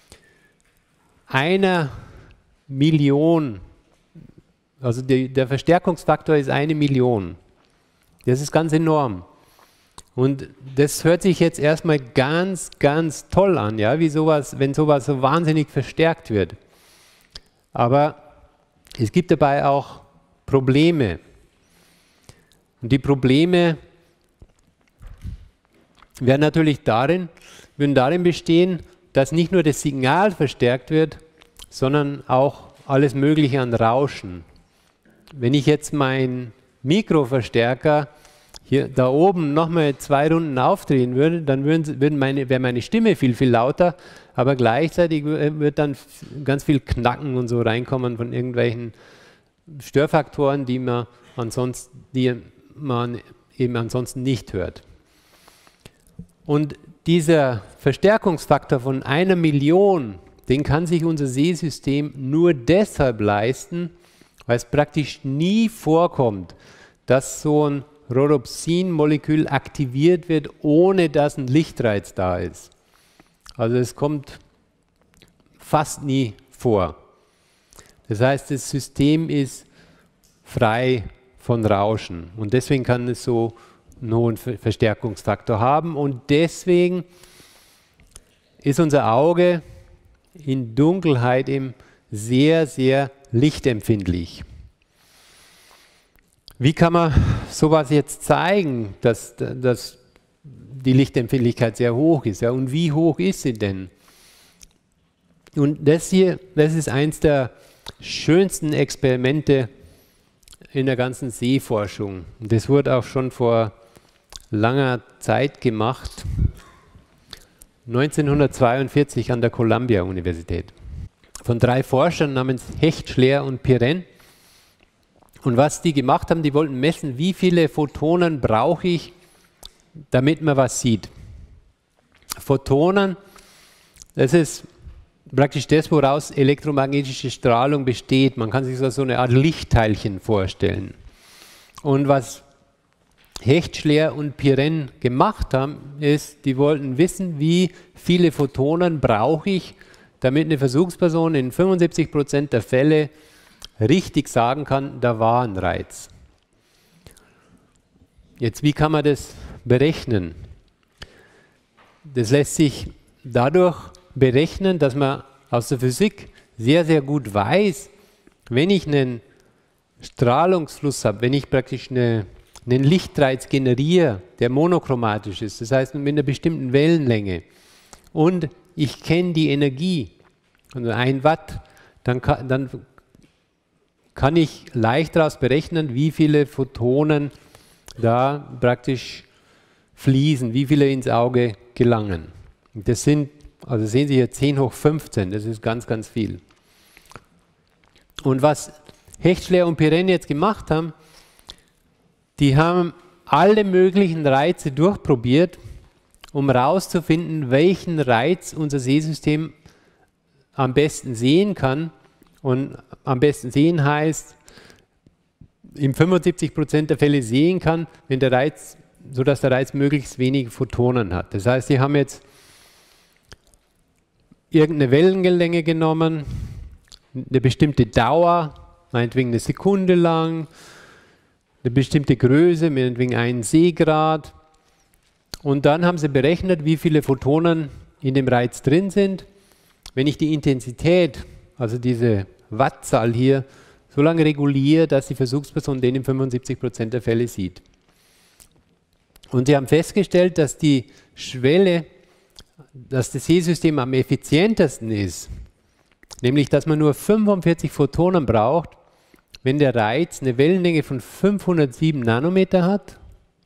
einer Million, also die, der Verstärkungsfaktor ist eine Million. Das ist ganz enorm. Und das hört sich jetzt erstmal ganz, ganz toll an, ja, wie sowas, wenn sowas so wahnsinnig verstärkt wird. Aber es gibt dabei auch Probleme. Und die Probleme werden natürlich darin, würden darin bestehen, dass nicht nur das Signal verstärkt wird, sondern auch alles Mögliche an Rauschen. Wenn ich jetzt meinen Mikroverstärker hier da oben nochmal zwei Runden aufdrehen würde, dann würden, würden meine, wäre meine Stimme viel, viel lauter, aber gleichzeitig wird dann ganz viel Knacken und so reinkommen von irgendwelchen Störfaktoren, die man ansonsten, die man eben ansonsten nicht hört. Und dieser Verstärkungsfaktor von einer Million, den kann sich unser Sehsystem nur deshalb leisten, weil es praktisch nie vorkommt, dass so ein Rhodopsin-Molekül aktiviert wird, ohne dass ein Lichtreiz da ist. Also es kommt fast nie vor. Das heißt, das System ist frei von Rauschen und deswegen kann es so einen hohen Verstärkungsfaktor haben und deswegen ist unser Auge in Dunkelheit eben sehr, sehr lichtempfindlich. Wie kann man sowas jetzt zeigen, dass, dass die Lichtempfindlichkeit sehr hoch ist? Ja? Und wie hoch ist sie denn? Und das hier, das ist eins der schönsten Experimente in der ganzen Sehforschung. Und das wurde auch schon vor langer Zeit gemacht, neunzehnhundertzweiundvierzig an der Columbia-Universität, von drei Forschern namens Hecht, Schleer und Pirenne. Und was die gemacht haben, die wollten messen, wie viele Photonen brauche ich, damit man was sieht. Photonen, das ist praktisch das, woraus elektromagnetische Strahlung besteht. Man kann sich so eine Art Lichtteilchen vorstellen. Und was Hecht, Schleer und Pirenne gemacht haben, ist, die wollten wissen, wie viele Photonen brauche ich, damit eine Versuchsperson in fünfundsiebzig Prozent der Fälle richtig sagen kann, da war ein Reiz. Jetzt, wie kann man das berechnen? Das lässt sich dadurch berechnen, dass man aus der Physik sehr, sehr gut weiß, wenn ich einen Strahlungsfluss habe, wenn ich praktisch eine, einen Lichtreiz generiere, der monochromatisch ist, das heißt mit einer bestimmten Wellenlänge, und ich kenne die Energie, also ein Watt, dann kann, dann kann ich leicht daraus berechnen, wie viele Photonen da praktisch fließen, wie viele ins Auge gelangen. Das sind, also sehen Sie hier zehn hoch fünfzehn, das ist ganz, ganz viel. Und was Hechtschler und Pirenne jetzt gemacht haben, die haben alle möglichen Reize durchprobiert, um herauszufinden, welchen Reiz unser Sehsystem am besten sehen kann. Und am besten sehen heißt, in fünfundsiebzig Prozent der Fälle sehen kann, wenn der Reiz, sodass der Reiz möglichst wenige Photonen hat. Das heißt, sie haben jetzt irgendeine Wellenlänge genommen, eine bestimmte Dauer, meinetwegen eine Sekunde lang, eine bestimmte Größe, meinetwegen einen Sehgrad, und dann haben sie berechnet, wie viele Photonen in dem Reiz drin sind. Wenn ich die Intensität, also diese Wattzahl hier, so lange reguliere, dass die Versuchsperson den in fünfundsiebzig Prozent der Fälle sieht. Und sie haben festgestellt, dass die Schwelle, dass das Sehsystem am effizientesten ist, nämlich dass man nur fünfundvierzig Photonen braucht, wenn der Reiz eine Wellenlänge von fünfhundertsieben Nanometer hat,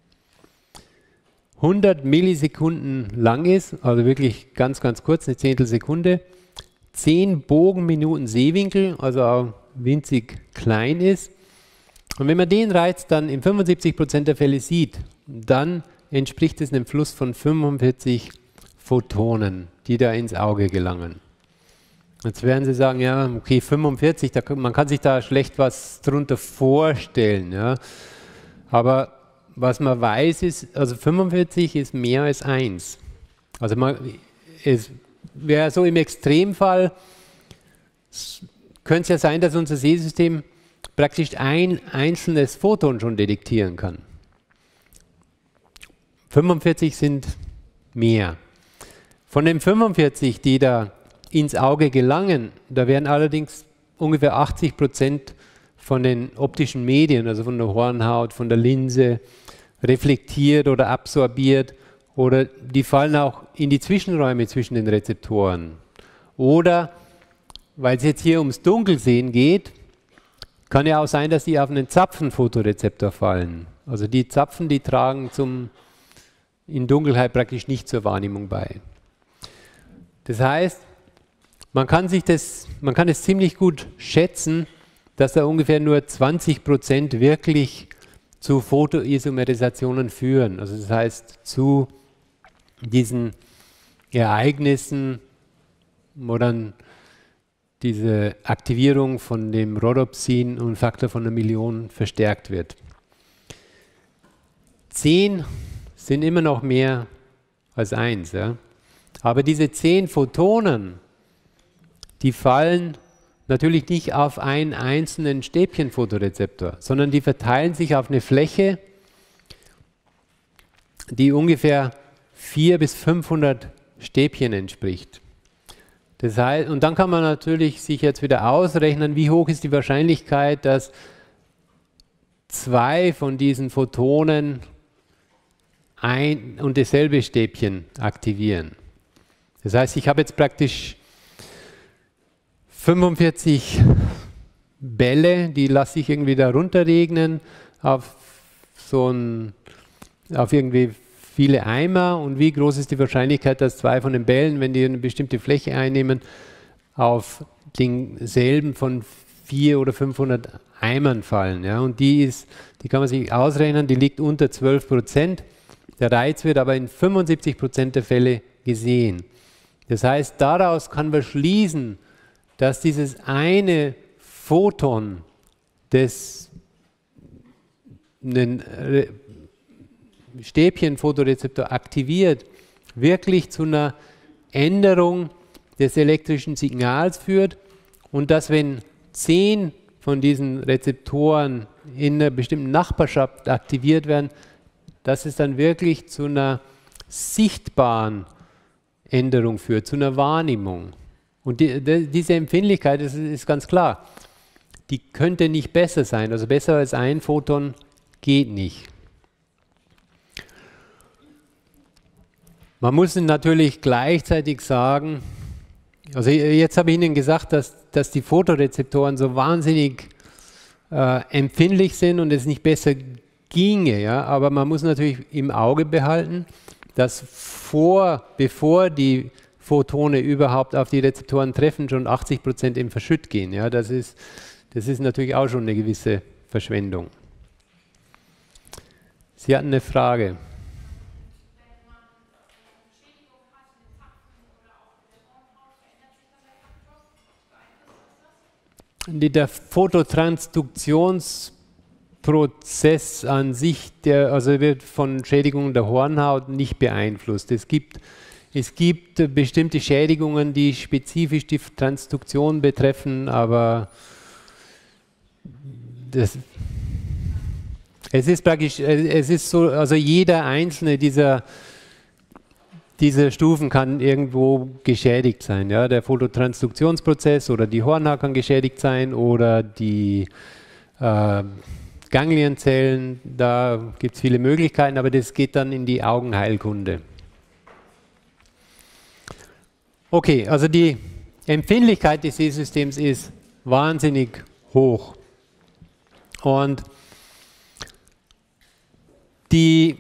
hundert Millisekunden lang ist, also wirklich ganz, ganz kurz, eine Zehntelsekunde, zehn Bogenminuten Sehwinkel, also auch winzig klein ist. Und wenn man den Reiz dann in fünfundsiebzig Prozent der Fälle sieht, dann entspricht es einem Fluss von fünfundvierzig Photonen, die da ins Auge gelangen. Jetzt werden Sie sagen, ja, okay, fünfundvierzig, da, man kann sich da schlecht was drunter vorstellen. Ja. Aber was man weiß ist, also fünfundvierzig ist mehr als eins. Also man, es wäre so im Extremfall, könnte es ja sein, dass unser Sehsystem praktisch ein einzelnes Photon schon detektieren kann. fünfundvierzig sind mehr. Von den fünfundvierzig, die da ins Auge gelangen, da werden allerdings ungefähr achtzig Prozent von den optischen Medien, also von der Hornhaut, von der Linse, reflektiert oder absorbiert, oder die fallen auch in die Zwischenräume zwischen den Rezeptoren. Oder, weil es jetzt hier ums Dunkelsehen geht, kann ja auch sein, dass die auf einen Zapfenfotorezeptor fallen. Also die Zapfen, die tragen zum, in Dunkelheit praktisch nicht zur Wahrnehmung bei. Das heißt, man kann sich das, man kann es ziemlich gut schätzen, dass da ungefähr nur zwanzig Prozent wirklich zu Photoisomerisationen führen. Also das heißt, zu diesen Ereignissen, wo dann diese Aktivierung von dem Rhodopsin um einen Faktor von einer Million verstärkt wird. Zehn sind immer noch mehr als eins. Ja? Aber diese zehn Photonen, die fallen natürlich nicht auf einen einzelnen Stäbchenfotorezeptor, sondern die verteilen sich auf eine Fläche, die ungefähr vierhundert bis fünfhundert Stäbchen entspricht. Das heißt, und dann kann man natürlich sich jetzt wieder ausrechnen, wie hoch ist die Wahrscheinlichkeit, dass zwei von diesen Photonen ein und dasselbe Stäbchen aktivieren. Das heißt, ich habe jetzt praktisch fünfundvierzig Bälle, die lasse ich irgendwie da runterregnen auf so ein, auf irgendwie viele Eimer, und wie groß ist die Wahrscheinlichkeit, dass zwei von den Bällen, wenn die eine bestimmte Fläche einnehmen, auf denselben von vierhundert oder fünfhundert Eimern fallen. Ja? Und die ist, die kann man sich ausrechnen, die liegt unter zwölf Prozent. Der Reiz wird aber in fünfundsiebzig Prozent der Fälle gesehen. Das heißt, daraus kann man schließen, dass dieses eine Photon, das einen Stäbchenfotorezeptor aktiviert, wirklich zu einer Änderung des elektrischen Signals führt, und dass, wenn zehn von diesen Rezeptoren in einer bestimmten Nachbarschaft aktiviert werden, dass es dann wirklich zu einer sichtbaren Änderung führt, zu einer Wahrnehmung. Und die, die, diese Empfindlichkeit, das ist ganz klar, die könnte nicht besser sein. Also besser als ein Photon geht nicht. Man muss natürlich gleichzeitig sagen, also jetzt habe ich Ihnen gesagt, dass, dass die Photorezeptoren so wahnsinnig äh, empfindlich sind und es nicht besser ginge, ja? Aber man muss natürlich im Auge behalten, dass vor, bevor die Photone überhaupt auf die Rezeptoren treffen, schon achtzig Prozent im Verschütt gehen. Ja? Das ist, das ist natürlich auch schon eine gewisse Verschwendung. Sie hatten eine Frage. Der Phototransduktionsprozess an sich, der, also wird von Schädigungen der Hornhaut nicht beeinflusst. Es gibt, es gibt bestimmte Schädigungen, die spezifisch die Transduktion betreffen, aber das, es ist praktisch, es ist so, also jeder einzelne dieser Diese Stufen kann irgendwo geschädigt sein. Ja? Der Phototransduktionsprozess oder die Hornhaut kann geschädigt sein oder die äh, Ganglienzellen, da gibt es viele Möglichkeiten, aber das geht dann in die Augenheilkunde. Okay, also die Empfindlichkeit des Sehsystems ist wahnsinnig hoch. Und die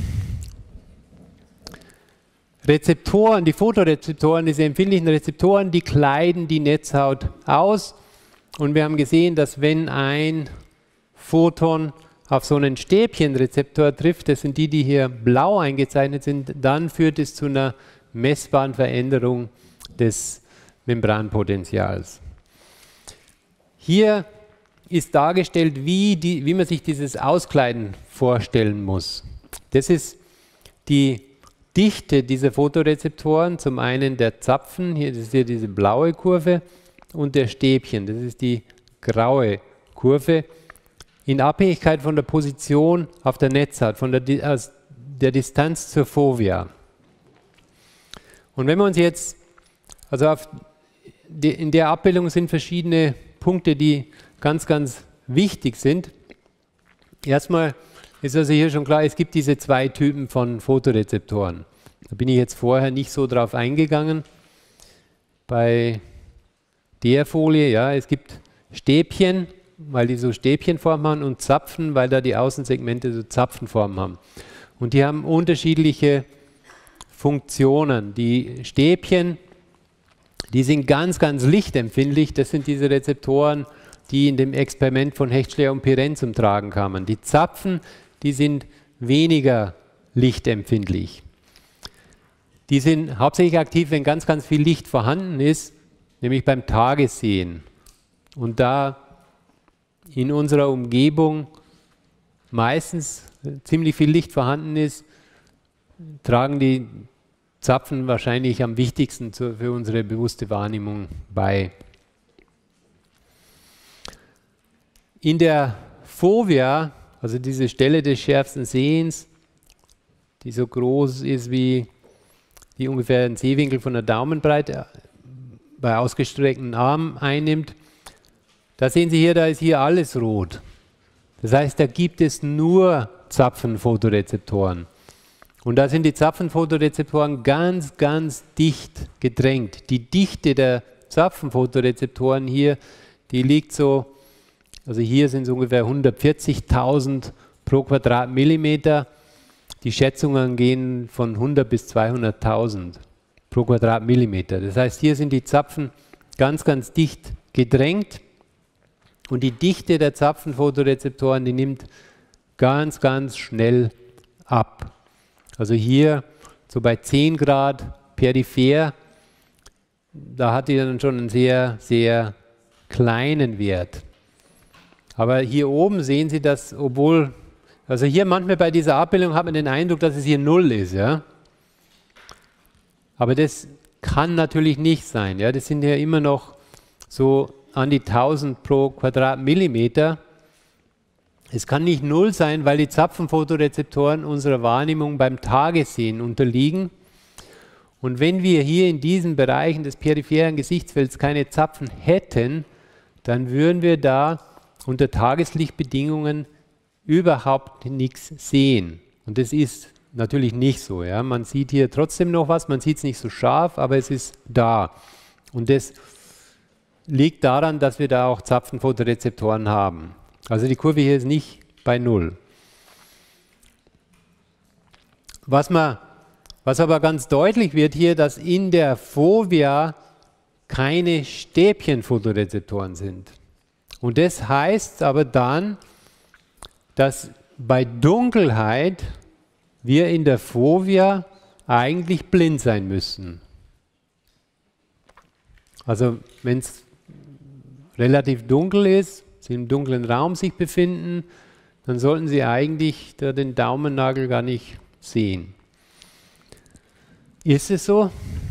Rezeptoren, die Photorezeptoren, diese empfindlichen Rezeptoren, die kleiden die Netzhaut aus. Und wir haben gesehen, dass wenn ein Photon auf so einen Stäbchenrezeptor trifft, das sind die, die hier blau eingezeichnet sind, dann führt es zu einer messbaren Veränderung des Membranpotentials. Hier ist dargestellt, wie, die, wie man sich dieses Auskleiden vorstellen muss. Das ist die Dichte dieser Photorezeptoren, zum einen der Zapfen, hier ist hier diese blaue Kurve, und der Stäbchen, das ist die graue Kurve, in Abhängigkeit von der Position auf der Netzhaut, von der, aus der Distanz zur Fovea. Und wenn wir uns jetzt, also auf die, in der Abbildung sind verschiedene Punkte, die ganz, ganz wichtig sind. Erstmal ist also hier schon klar, es gibt diese zwei Typen von Photorezeptoren. Da bin ich jetzt vorher nicht so drauf eingegangen. Bei der Folie, ja, es gibt Stäbchen, weil die so Stäbchenform haben, und Zapfen, weil da die Außensegmente so Zapfenform haben. Und die haben unterschiedliche Funktionen. Die Stäbchen, die sind ganz, ganz lichtempfindlich. Das sind diese Rezeptoren, die in dem Experiment von Hechtschler und Pirenne zum Tragen kamen. Die Zapfen, die sind weniger lichtempfindlich. Die sind hauptsächlich aktiv, wenn ganz, ganz viel Licht vorhanden ist, nämlich beim Tagessehen. Und da in unserer Umgebung meistens ziemlich viel Licht vorhanden ist, tragen die Zapfen wahrscheinlich am wichtigsten für unsere bewusste Wahrnehmung bei. In der Fovea, also diese Stelle des schärfsten Sehens, die so groß ist wie die ungefähr einen Sehwinkel von der Daumenbreite bei ausgestreckten Armen einnimmt, da sehen Sie hier, da ist hier alles rot. Das heißt, da gibt es nur Zapfenphotorezeptoren. Und da sind die Zapfenphotorezeptoren ganz, ganz dicht gedrängt. Die Dichte der Zapfenphotorezeptoren hier, die liegt so, also hier sind es ungefähr hundertvierzigtausend pro Quadratmillimeter. Die Schätzungen gehen von hundert bis zweihunderttausend pro Quadratmillimeter. Das heißt, hier sind die Zapfen ganz, ganz dicht gedrängt. Und die Dichte der Zapfenphotorezeptoren, die nimmt ganz, ganz schnell ab. Also hier so bei zehn Grad peripher, da hat die dann schon einen sehr, sehr kleinen Wert. Aber hier oben sehen Sie das, obwohl, also hier manchmal bei dieser Abbildung hat man den Eindruck, dass es hier null ist. Ja? Aber das kann natürlich nicht sein. Ja? Das sind ja immer noch so an die tausend pro Quadratmillimeter. Es kann nicht null sein, weil die Zapfenfotorezeptoren unserer Wahrnehmung beim Tagessehen unterliegen. Und wenn wir hier in diesen Bereichen des peripheren Gesichtsfelds keine Zapfen hätten, dann würden wir da unter Tageslichtbedingungen überhaupt nichts sehen. Und das ist natürlich nicht so. Ja? Man sieht hier trotzdem noch was, man sieht es nicht so scharf, aber es ist da. Und das liegt daran, dass wir da auch Zapfenfotorezeptoren haben. Also die Kurve hier ist nicht bei null. Was, man, was aber ganz deutlich wird hier, dass in der Fovea keine Stäbchenfotorezeptoren sind. Und das heißt aber dann, dass bei Dunkelheit wir in der Fovea eigentlich blind sein müssen. Also wenn es relativ dunkel ist, Sie im dunklen Raum sich befinden, dann sollten Sie eigentlich da den Daumennagel gar nicht sehen. Ist es so?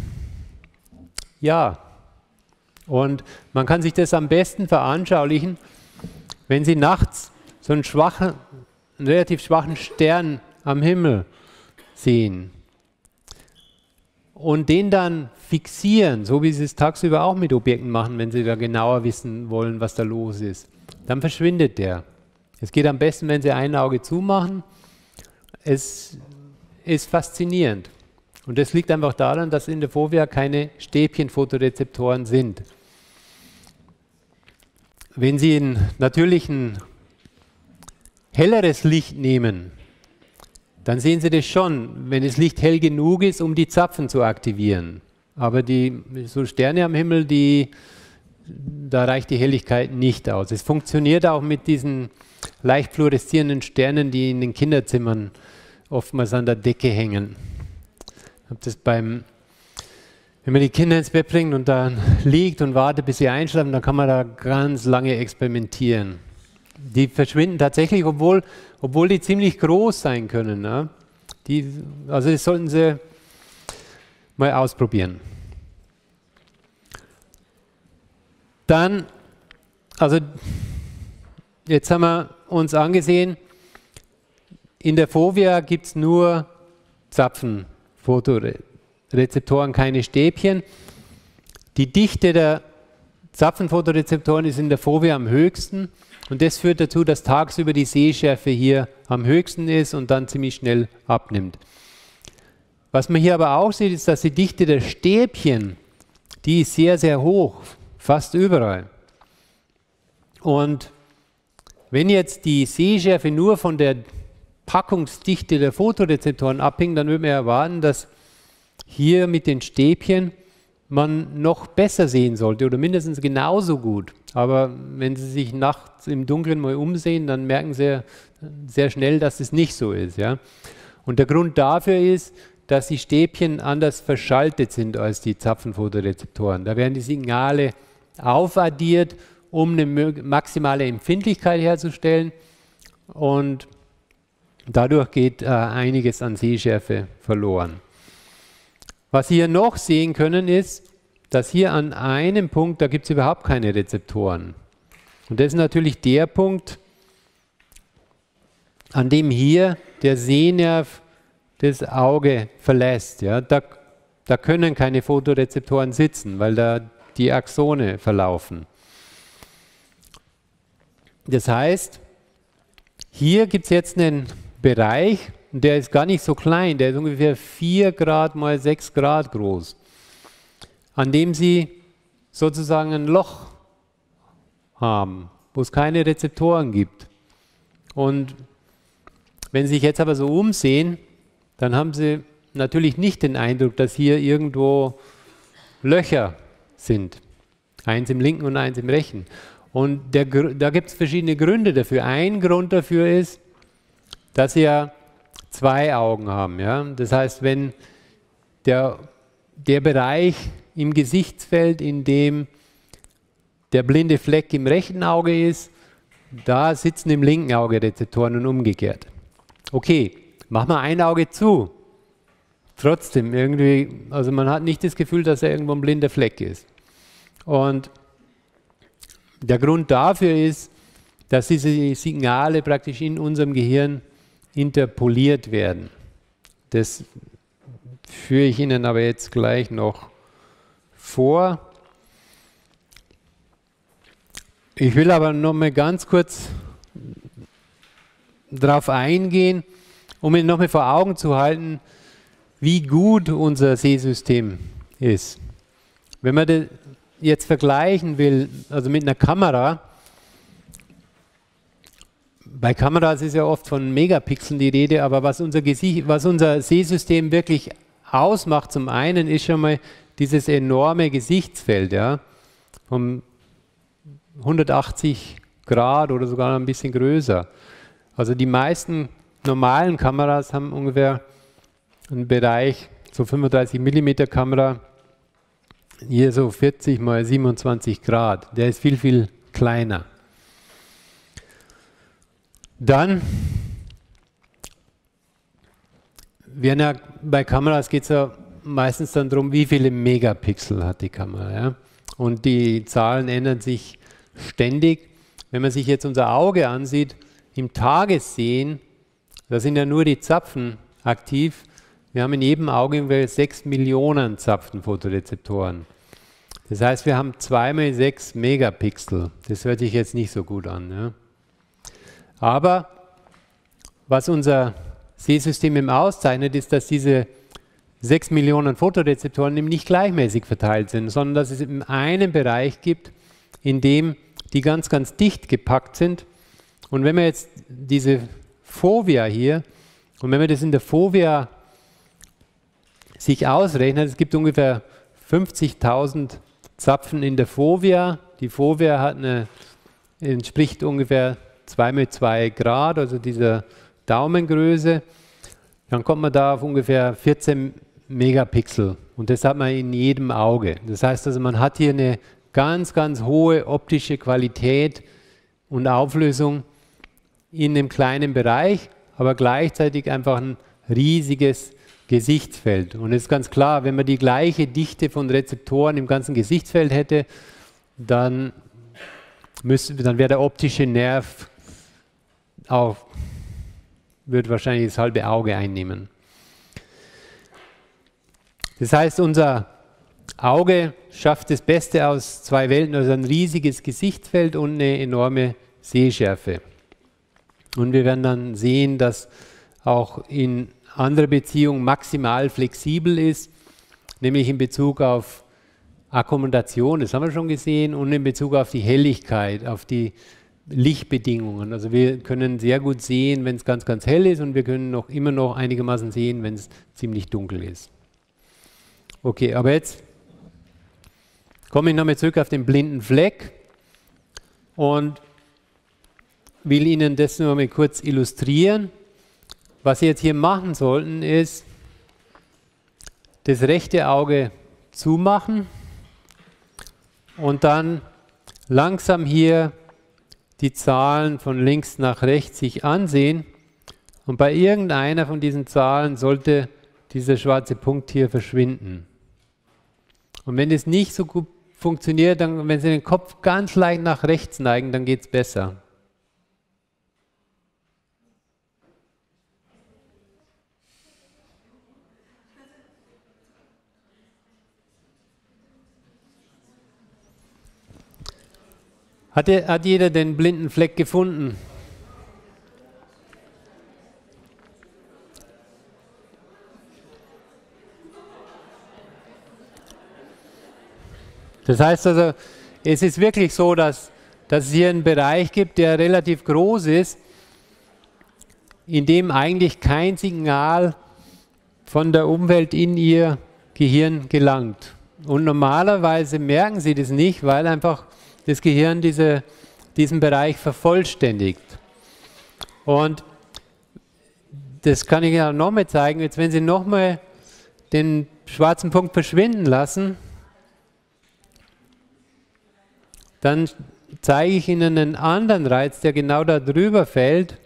Ja. Und man kann sich das am besten veranschaulichen, wenn Sie nachts so einen schwachen, einen relativ schwachen Stern am Himmel sehen und den dann fixieren, so wie Sie es tagsüber auch mit Objekten machen, wenn Sie da genauer wissen wollen, was da los ist. Dann verschwindet der. Es geht am besten, wenn Sie ein Auge zumachen. Es ist faszinierend. Und das liegt einfach daran, dass in der Fovea keine Stäbchenfotorezeptoren sind. Wenn Sie ein natürlichen helleres Licht nehmen, dann sehen Sie das schon, wenn das Licht hell genug ist, um die Zapfen zu aktivieren. Aber die so Sterne am Himmel, die da reicht die Helligkeit nicht aus. Es funktioniert auch mit diesen leicht fluoreszierenden Sternen, die in den Kinderzimmern oftmals an der Decke hängen. Ich habe das beim, wenn man die Kinder ins Bett bringt und dann liegt und wartet, bis sie einschlafen, dann kann man da ganz lange experimentieren. Die verschwinden tatsächlich, obwohl, obwohl die ziemlich groß sein können. Ne? Die, also das sollten Sie mal ausprobieren. Dann, also jetzt haben wir uns angesehen, in der Fovea gibt es nur Zapfenfotorezeptoren, keine Stäbchen. Die Dichte der Zapfenfotorezeptoren ist in der Fovea am höchsten und das führt dazu, dass tagsüber die Sehschärfe hier am höchsten ist und dann ziemlich schnell abnimmt. Was man hier aber auch sieht, ist, dass die Dichte der Stäbchen, die ist sehr, sehr hoch. Fast überall. Und wenn jetzt die Sehschärfe nur von der Packungsdichte der Fotorezeptoren abhängt, dann würde man erwarten, dass hier mit den Stäbchen man noch besser sehen sollte oder mindestens genauso gut. Aber wenn Sie sich nachts im Dunkeln mal umsehen, dann merken Sie sehr schnell, dass es nicht so ist. Ja? Und der Grund dafür ist, dass die Stäbchen anders verschaltet sind als die Zapfenfotorezeptoren. Da werden die Signale aufaddiert, um eine maximale Empfindlichkeit herzustellen und dadurch geht äh, einiges an Sehschärfe verloren. Was Sie hier noch sehen können ist, dass hier an einem Punkt, da gibt es überhaupt keine Rezeptoren. Und das ist natürlich der Punkt, an dem hier der Sehnerv das Auge verlässt. Ja? Da, da können keine Fotorezeptoren sitzen, weil da die Axone verlaufen. Das heißt, hier gibt es jetzt einen Bereich, und der ist gar nicht so klein, der ist ungefähr vier Grad mal sechs Grad groß, an dem Sie sozusagen ein Loch haben, wo es keine Rezeptoren gibt. Und wenn Sie sich jetzt aber so umsehen, dann haben Sie natürlich nicht den Eindruck, dass hier irgendwo Löcher sind. Eins im linken und eins im rechten. Und der, da gibt es verschiedene Gründe dafür. Ein Grund dafür ist, dass Sie ja zwei Augen haben. Ja? Das heißt, wenn der, der Bereich im Gesichtsfeld, in dem der blinde Fleck im rechten Auge ist, da sitzen im linken Auge Rezeptoren und umgekehrt. Okay, mach mal ein Auge zu. Trotzdem irgendwie, also man hat nicht das Gefühl, dass er irgendwo ein blinder Fleck ist. Und der Grund dafür ist, dass diese Signale praktisch in unserem Gehirn interpoliert werden. Das führe ich Ihnen aber jetzt gleich noch vor. Ich will aber noch mal ganz kurz darauf eingehen, um Ihnen noch mal vor Augen zu halten, wie gut unser Sehsystem ist. Wenn man das jetzt vergleichen will, also mit einer Kamera, bei Kameras ist ja oft von Megapixeln die Rede, aber was unser, Gesicht, was unser Sehsystem wirklich ausmacht, zum einen ist schon mal dieses enorme Gesichtsfeld, ja, um hundertachtzig Grad oder sogar ein bisschen größer. Also die meisten normalen Kameras haben ungefähr einen Bereich, so fünfunddreißig Millimeter Kamera, hier so vierzig mal siebenundzwanzig Grad. Der ist viel, viel kleiner. Dann, werden ja, bei Kameras geht es ja meistens dann darum, wie viele Megapixel hat die Kamera. Ja? Und die Zahlen ändern sich ständig. Wenn man sich jetzt unser Auge ansieht, im Tagessehen, da sind ja nur die Zapfen aktiv. Wir haben in jedem Auge ungefähr sechs Millionen Zapfenfotorezeptoren. Das heißt, wir haben zwei mal sechs Megapixel. Das hört sich jetzt nicht so gut an. Ja? Aber was unser Sehsystem eben auszeichnet, ist, dass diese sechs Millionen Fotorezeptoren eben nicht gleichmäßig verteilt sind, sondern dass es eben einen Bereich gibt, in dem die ganz, ganz dicht gepackt sind. Und wenn man jetzt diese Fovea hier, und wenn man das in der Fovea sich ausrechnet, es gibt ungefähr fünfzigtausend Zapfen in der Fovea. Die Fovea hat eine, entspricht ungefähr zwei mal zwei Grad, also dieser Daumengröße. Dann kommt man da auf ungefähr vierzehn Megapixel und das hat man in jedem Auge. Das heißt also, man hat hier eine ganz, ganz hohe optische Qualität und Auflösung in einem kleinen Bereich, aber gleichzeitig einfach ein riesiges Gesichtsfeld. Und es ist ganz klar, wenn man die gleiche Dichte von Rezeptoren im ganzen Gesichtsfeld hätte, dann, müsste, dann wäre der optische Nerv auch, wird wahrscheinlich das halbe Auge einnehmen. Das heißt, unser Auge schafft das Beste aus zwei Welten, also ein riesiges Gesichtsfeld und eine enorme Sehschärfe. Und wir werden dann sehen, dass auch in anderer Beziehung maximal flexibel ist, nämlich in Bezug auf Akkommodation, das haben wir schon gesehen, und in Bezug auf die Helligkeit, auf die Lichtbedingungen. Also wir können sehr gut sehen, wenn es ganz, ganz hell ist, und wir können noch immer noch einigermaßen sehen, wenn es ziemlich dunkel ist. Okay, aber jetzt komme ich nochmal zurück auf den blinden Fleck und will Ihnen das nur mal kurz illustrieren. Was Sie jetzt hier machen sollten, ist das rechte Auge zumachen und dann langsam hier die Zahlen von links nach rechts sich ansehen. Und bei irgendeiner von diesen Zahlen sollte dieser schwarze Punkt hier verschwinden. Und wenn das nicht so gut funktioniert, dann, wenn Sie den Kopf ganz leicht nach rechts neigen, dann geht es besser. Hat, der, hat jeder den blinden Fleck gefunden? Das heißt also, es ist wirklich so, dass, dass es hier einen Bereich gibt, der relativ groß ist, in dem eigentlich kein Signal von der Umwelt in Ihr Gehirn gelangt. Und normalerweise merken Sie das nicht, weil einfach das Gehirn diese, diesen Bereich vervollständigt. Und das kann ich Ihnen auch nochmal zeigen. Jetzt, wenn Sie nochmal den schwarzen Punkt verschwinden lassen, dann zeige ich Ihnen einen anderen Reiz, der genau da drüber fällt.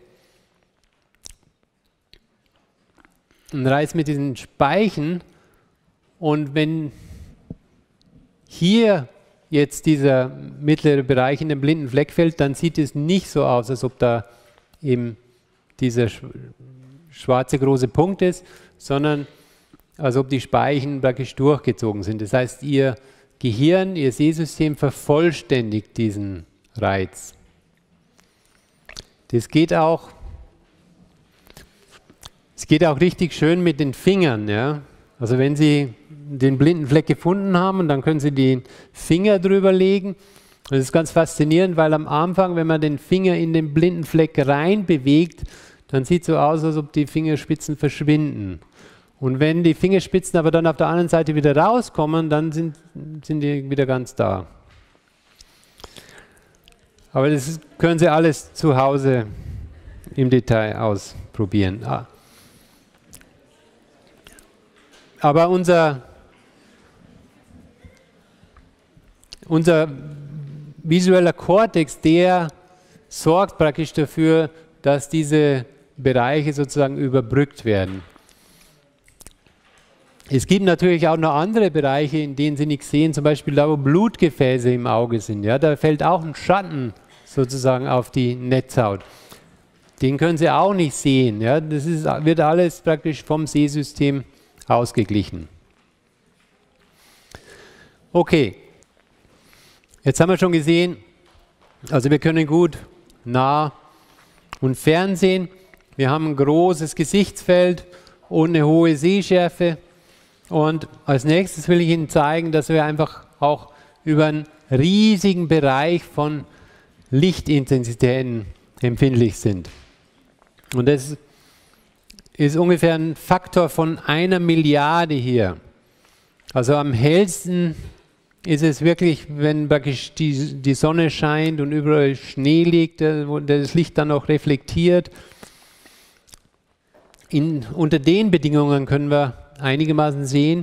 Ein Reiz mit diesen Speichen. Und wenn hier jetzt dieser mittlere Bereich in den blinden Fleckfeld, dann sieht es nicht so aus, als ob da eben dieser schwarze große Punkt ist, sondern als ob die Speichen praktisch durchgezogen sind. Das heißt, Ihr Gehirn, Ihr Sehsystem vervollständigt diesen Reiz. Das geht auch, es geht auch richtig schön mit den Fingern. Ja? Also wenn Sie den blinden Fleck gefunden haben, und dann können Sie den Finger drüber legen. Das ist ganz faszinierend, weil am Anfang, wenn man den Finger in den blinden Fleck rein bewegt, dann sieht es so aus, als ob die Fingerspitzen verschwinden. Und wenn die Fingerspitzen aber dann auf der anderen Seite wieder rauskommen, dann sind, sind die wieder ganz da. Aber das können Sie alles zu Hause im Detail ausprobieren. Aber unser, unser visueller Kortex, der sorgt praktisch dafür, dass diese Bereiche sozusagen überbrückt werden. Es gibt natürlich auch noch andere Bereiche, in denen Sie nichts sehen, zum Beispiel da, wo Blutgefäße im Auge sind. Ja, da fällt auch ein Schatten sozusagen auf die Netzhaut. Den können Sie auch nicht sehen. Ja, das ist, wird alles praktisch vom Sehsystem ausgeglichen. Okay, jetzt haben wir schon gesehen, also wir können gut nah und fern sehen. Wir haben ein großes Gesichtsfeld und eine hohe Sehschärfe. Und als nächstes will ich Ihnen zeigen, dass wir einfach auch über einen riesigen Bereich von Lichtintensitäten empfindlich sind. Und das ist ungefähr ein Faktor von einer Milliarde hier. Also am hellsten ist es wirklich, wenn praktisch die, die Sonne scheint und überall Schnee liegt, wo das Licht dann auch reflektiert. In, unter den Bedingungen können wir einigermaßen sehen.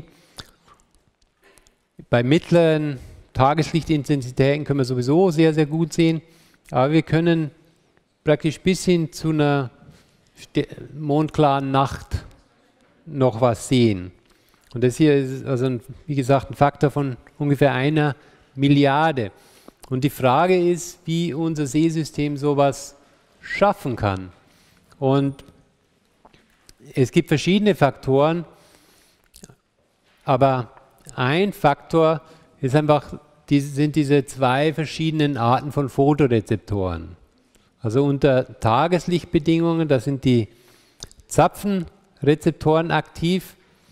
Bei mittleren Tageslichtintensitäten können wir sowieso sehr, sehr gut sehen, aber wir können praktisch bis hin zu einer mondklaren Nacht noch was sehen. Und das hier ist also, ein, wie gesagt, ein Faktor von ungefähr einer Milliarde. Und die Frage ist, wie unser Sehsystem sowas schaffen kann. Und es gibt verschiedene Faktoren, aber ein Faktor ist einfach, die, sind diese zwei verschiedenen Arten von Photorezeptoren. Also unter Tageslichtbedingungen, da sind die Zapfenrezeptoren aktiv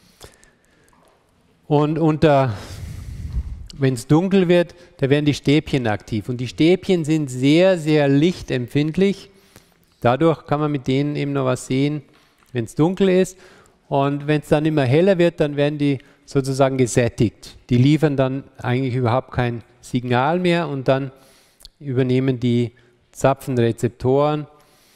und unter, wenn es dunkel wird, da werden die Stäbchen aktiv. Und die Stäbchen sind sehr, sehr lichtempfindlich. Dadurch kann man mit denen eben noch was sehen, wenn es dunkel ist. Und wenn es dann immer heller wird, dann werden die sozusagen gesättigt. Die liefern dann eigentlich überhaupt kein Signal mehr und dann übernehmen die Zapfenrezeptoren.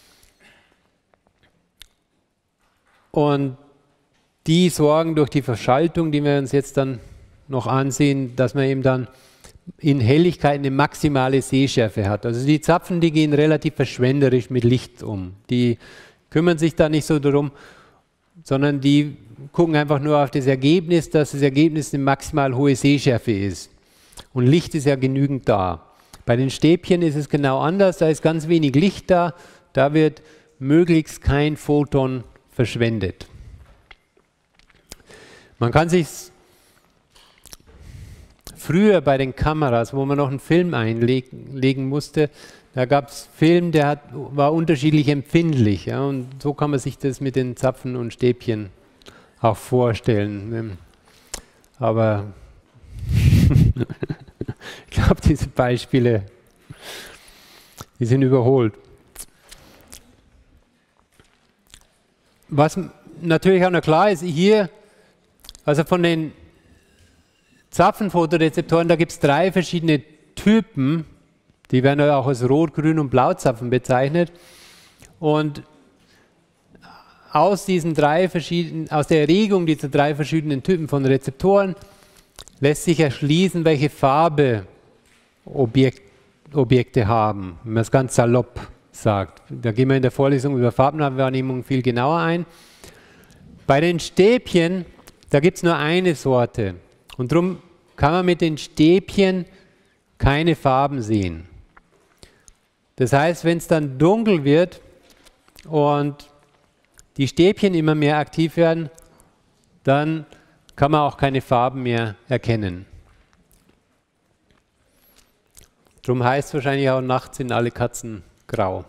Und die sorgen durch die Verschaltung, die wir uns jetzt dann noch ansehen, dass man eben dann in Helligkeit eine maximale Sehschärfe hat. Also die Zapfen, die gehen relativ verschwenderisch mit Licht um. Die kümmern sich da nicht so darum, sondern die gucken einfach nur auf das Ergebnis, dass das Ergebnis eine maximal hohe Sehschärfe ist. Und Licht ist ja genügend da. Bei den Stäbchen ist es genau anders, da ist ganz wenig Licht da, da wird möglichst kein Photon verschwendet. Man kann sich früher bei den Kameras, wo man noch einen Film einlegen musste, da gab es Film, der hat, war unterschiedlich empfindlich. Ja, und so kann man sich das mit den Zapfen und Stäbchen auch vorstellen. Aber ich glaube, diese Beispiele, die sind überholt. Was natürlich auch noch klar ist, hier, also von den Zapfenphotorezeptoren, da gibt es drei verschiedene Typen, die werden auch als Rot-, Grün- und Blauzapfen bezeichnet. Und aus diesen drei verschiedenen, aus der Erregung dieser drei verschiedenen Typen von Rezeptoren lässt sich erschließen, welche Farbe Objekt, Objekte haben, wenn man es ganz salopp sagt. Da gehen wir in der Vorlesung über Farbenwahrnehmung viel genauer ein. Bei den Stäbchen, da gibt es nur eine Sorte. Und darum kann man mit den Stäbchen keine Farben sehen. Das heißt, wenn es dann dunkel wird und die Stäbchen immer mehr aktiv werden, dann kann man auch keine Farben mehr erkennen. Darum heißt es wahrscheinlich auch, nachts sind alle Katzen grau.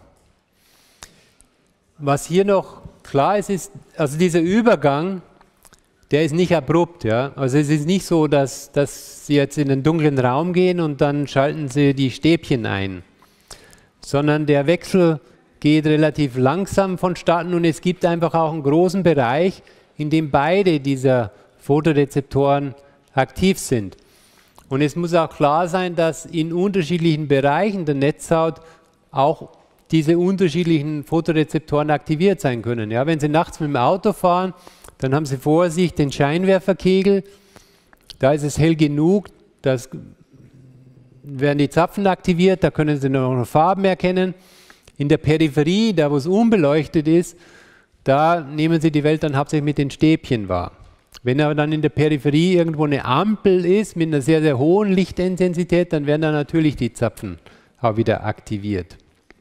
Was hier noch klar ist, ist, also dieser Übergang, der ist nicht abrupt. Ja? Also es ist nicht so, dass, dass Sie jetzt in einen dunklen Raum gehen und dann schalten Sie die Stäbchen ein, sondern der Wechsel geht relativ langsam vonstatten und es gibt einfach auch einen großen Bereich, in dem beide dieser Photorezeptoren aktiv sind. Und es muss auch klar sein, dass in unterschiedlichen Bereichen der Netzhaut auch diese unterschiedlichen Photorezeptoren aktiviert sein können. Ja, wenn Sie nachts mit dem Auto fahren, dann haben Sie vor sich den Scheinwerferkegel, da ist es hell genug, da werden die Zapfen aktiviert, da können Sie noch Farben erkennen. In der Peripherie, da wo es unbeleuchtet ist, da nehmen Sie die Welt dann hauptsächlich mit den Stäbchen wahr. Wenn aber dann in der Peripherie irgendwo eine Ampel ist mit einer sehr, sehr hohen Lichtintensität, dann werden dann natürlich die Zapfen auch wieder aktiviert.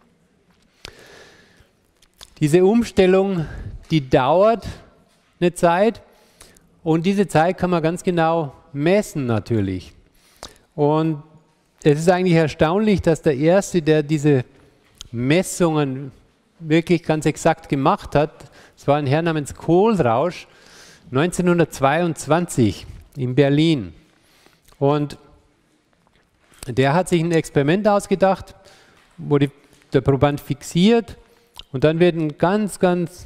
Diese Umstellung, die dauert eine Zeit und diese Zeit kann man ganz genau messen natürlich. Und es ist eigentlich erstaunlich, dass der Erste, der diese Messungen wirklich ganz exakt gemacht hat, es war ein Herr namens Kohlrausch, neunzehnhundertzweiundzwanzig in Berlin. Und der hat sich ein Experiment ausgedacht, wo die, der Proband fixiert und dann wird ein ganz, ganz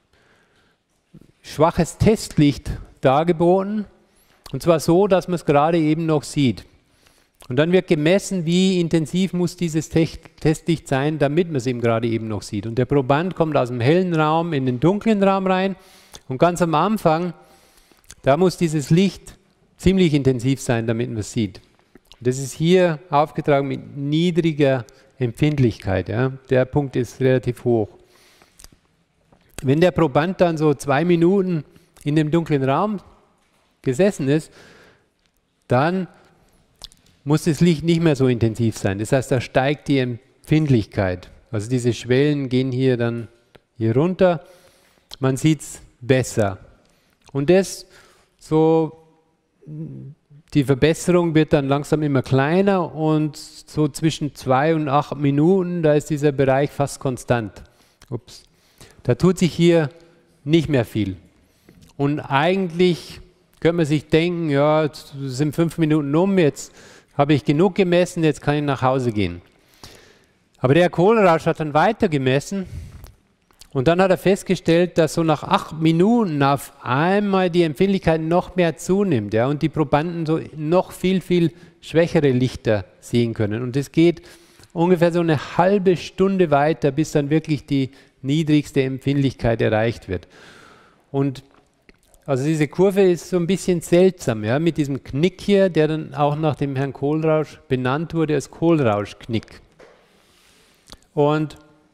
schwaches Testlicht dargeboten. Und zwar so, dass man es gerade eben noch sieht. Und dann wird gemessen, wie intensiv muss dieses Testlicht sein, damit man es eben gerade eben noch sieht. Und der Proband kommt aus dem hellen Raum in den dunklen Raum rein. Und ganz am Anfang, da muss dieses Licht ziemlich intensiv sein, damit man es sieht. Das ist hier aufgetragen mit niedriger Empfindlichkeit. Ja. Der Punkt ist relativ hoch. Wenn der Proband dann so zwei Minuten in dem dunklen Raum gesessen ist, dann muss das Licht nicht mehr so intensiv sein. Das heißt, da steigt die Empfindlichkeit. Also diese Schwellen gehen hier dann hier runter. Man sieht es besser. Und das so, die Verbesserung wird dann langsam immer kleiner und so zwischen zwei und acht Minuten, da ist dieser Bereich fast konstant. Ups. Da tut sich hier nicht mehr viel. Und eigentlich könnte man sich denken, ja, es sind fünf Minuten um, jetzt habe ich genug gemessen, jetzt kann ich nach Hause gehen. Aber der Herr Kohlrausch hat dann weiter gemessen und dann hat er festgestellt, dass so nach acht Minuten auf einmal die Empfindlichkeit noch mehr zunimmt, ja, und die Probanden so noch viel, viel schwächere Lichter sehen können. Und es geht ungefähr so eine halbe Stunde weiter, bis dann wirklich die niedrigste Empfindlichkeit erreicht wird. Und also diese Kurve ist so ein bisschen seltsam, ja, mit diesem Knick hier, der dann auch nach dem Herrn Kohlrausch benannt wurde als Kohlrausch-Knick. Und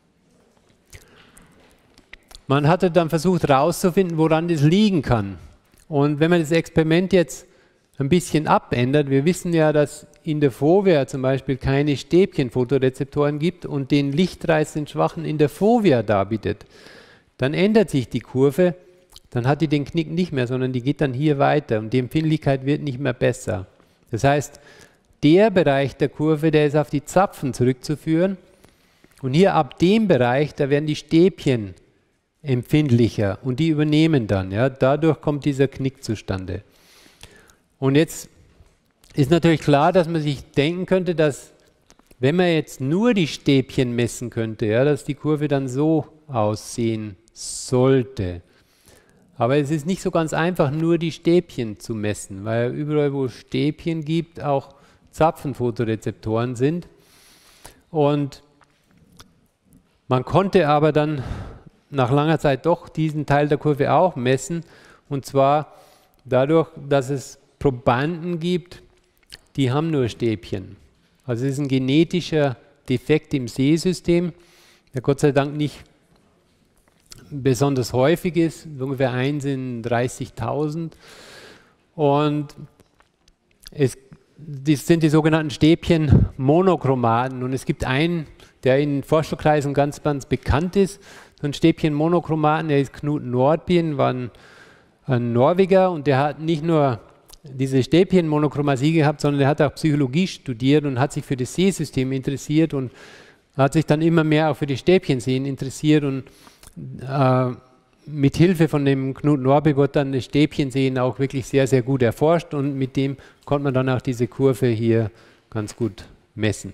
man hatte dann versucht herauszufinden, woran das liegen kann. Und wenn man das Experiment jetzt ein bisschen abändert, wir wissen ja, dass in der Fovea zum Beispiel keine Stäbchenfotorezeptoren gibt und den Lichtreiz, den schwachen, in der Fovea darbietet, dann ändert sich die Kurve, dann hat die den Knick nicht mehr, sondern die geht dann hier weiter und die Empfindlichkeit wird nicht mehr besser. Das heißt, der Bereich der Kurve, der ist auf die Zapfen zurückzuführen und hier ab dem Bereich, da werden die Stäbchen empfindlicher und die übernehmen dann. Ja, dadurch kommt dieser Knick zustande. Und jetzt ist natürlich klar, dass man sich denken könnte, dass wenn man jetzt nur die Stäbchen messen könnte, ja, dass die Kurve dann so aussehen sollte. Aber es ist nicht so ganz einfach, nur die Stäbchen zu messen, weil überall, wo es Stäbchen gibt, auch Zapfenfotorezeptoren sind. Und man konnte aber dann nach langer Zeit doch diesen Teil der Kurve auch messen, und zwar dadurch, dass es Probanden gibt, die haben nur Stäbchen. Also es ist ein genetischer Defekt im Sehsystem, der Gott sei Dank nicht besonders häufig ist, ungefähr eins in dreißigtausend. Und es das sind die sogenannten Stäbchen-Monochromaten. Und es gibt einen, der in Forscherkreisen ganz, ganz bekannt ist, so ein Stäbchen-Monochromaten, der ist Knut Nordbyen, war ein, ein Norweger, und der hat nicht nur diese Stäbchen-Monochromatie gehabt, sondern der hat auch Psychologie studiert und hat sich für das Sehsystem interessiert und hat sich dann immer mehr auch für die Stäbchensehen interessiert, und äh, mit Hilfe von dem Knut Norby wurde dann das Stäbchensehen auch wirklich sehr, sehr gut erforscht, und mit dem konnte man dann auch diese Kurve hier ganz gut messen.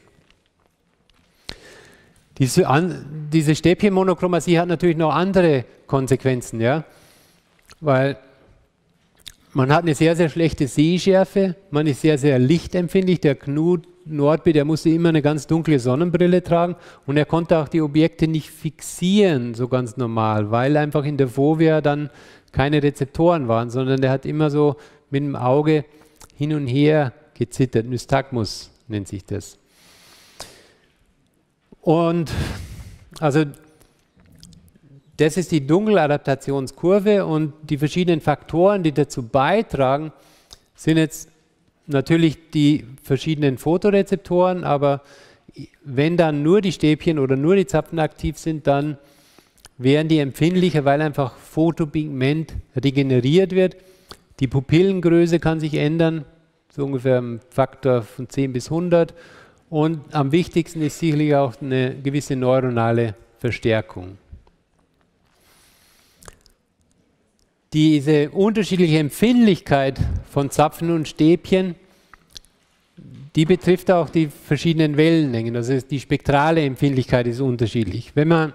Diese, an, diese Stäbchenmonochromatie hat natürlich noch andere Konsequenzen, ja, weil man hat eine sehr, sehr schlechte Sehschärfe, man ist sehr, sehr lichtempfindlich. Der Knut Nordby, der musste immer eine ganz dunkle Sonnenbrille tragen, und er konnte auch die Objekte nicht fixieren, so ganz normal, weil einfach in der Fovea dann keine Rezeptoren waren, sondern der hat immer so mit dem Auge hin und her gezittert. Nystagmus nennt sich das. Und also das ist die Dunkeladaptationskurve, und die verschiedenen Faktoren, die dazu beitragen, sind jetzt natürlich die verschiedenen Photorezeptoren, aber wenn dann nur die Stäbchen oder nur die Zapfen aktiv sind, dann wären die empfindlicher, weil einfach Photopigment regeneriert wird. Die Pupillengröße kann sich ändern, so ungefähr im Faktor von zehn bis hundert, und am wichtigsten ist sicherlich auch eine gewisse neuronale Verstärkung. Diese unterschiedliche Empfindlichkeit von Zapfen und Stäbchen, die betrifft auch die verschiedenen Wellenlängen. Also die spektrale Empfindlichkeit ist unterschiedlich. Wenn man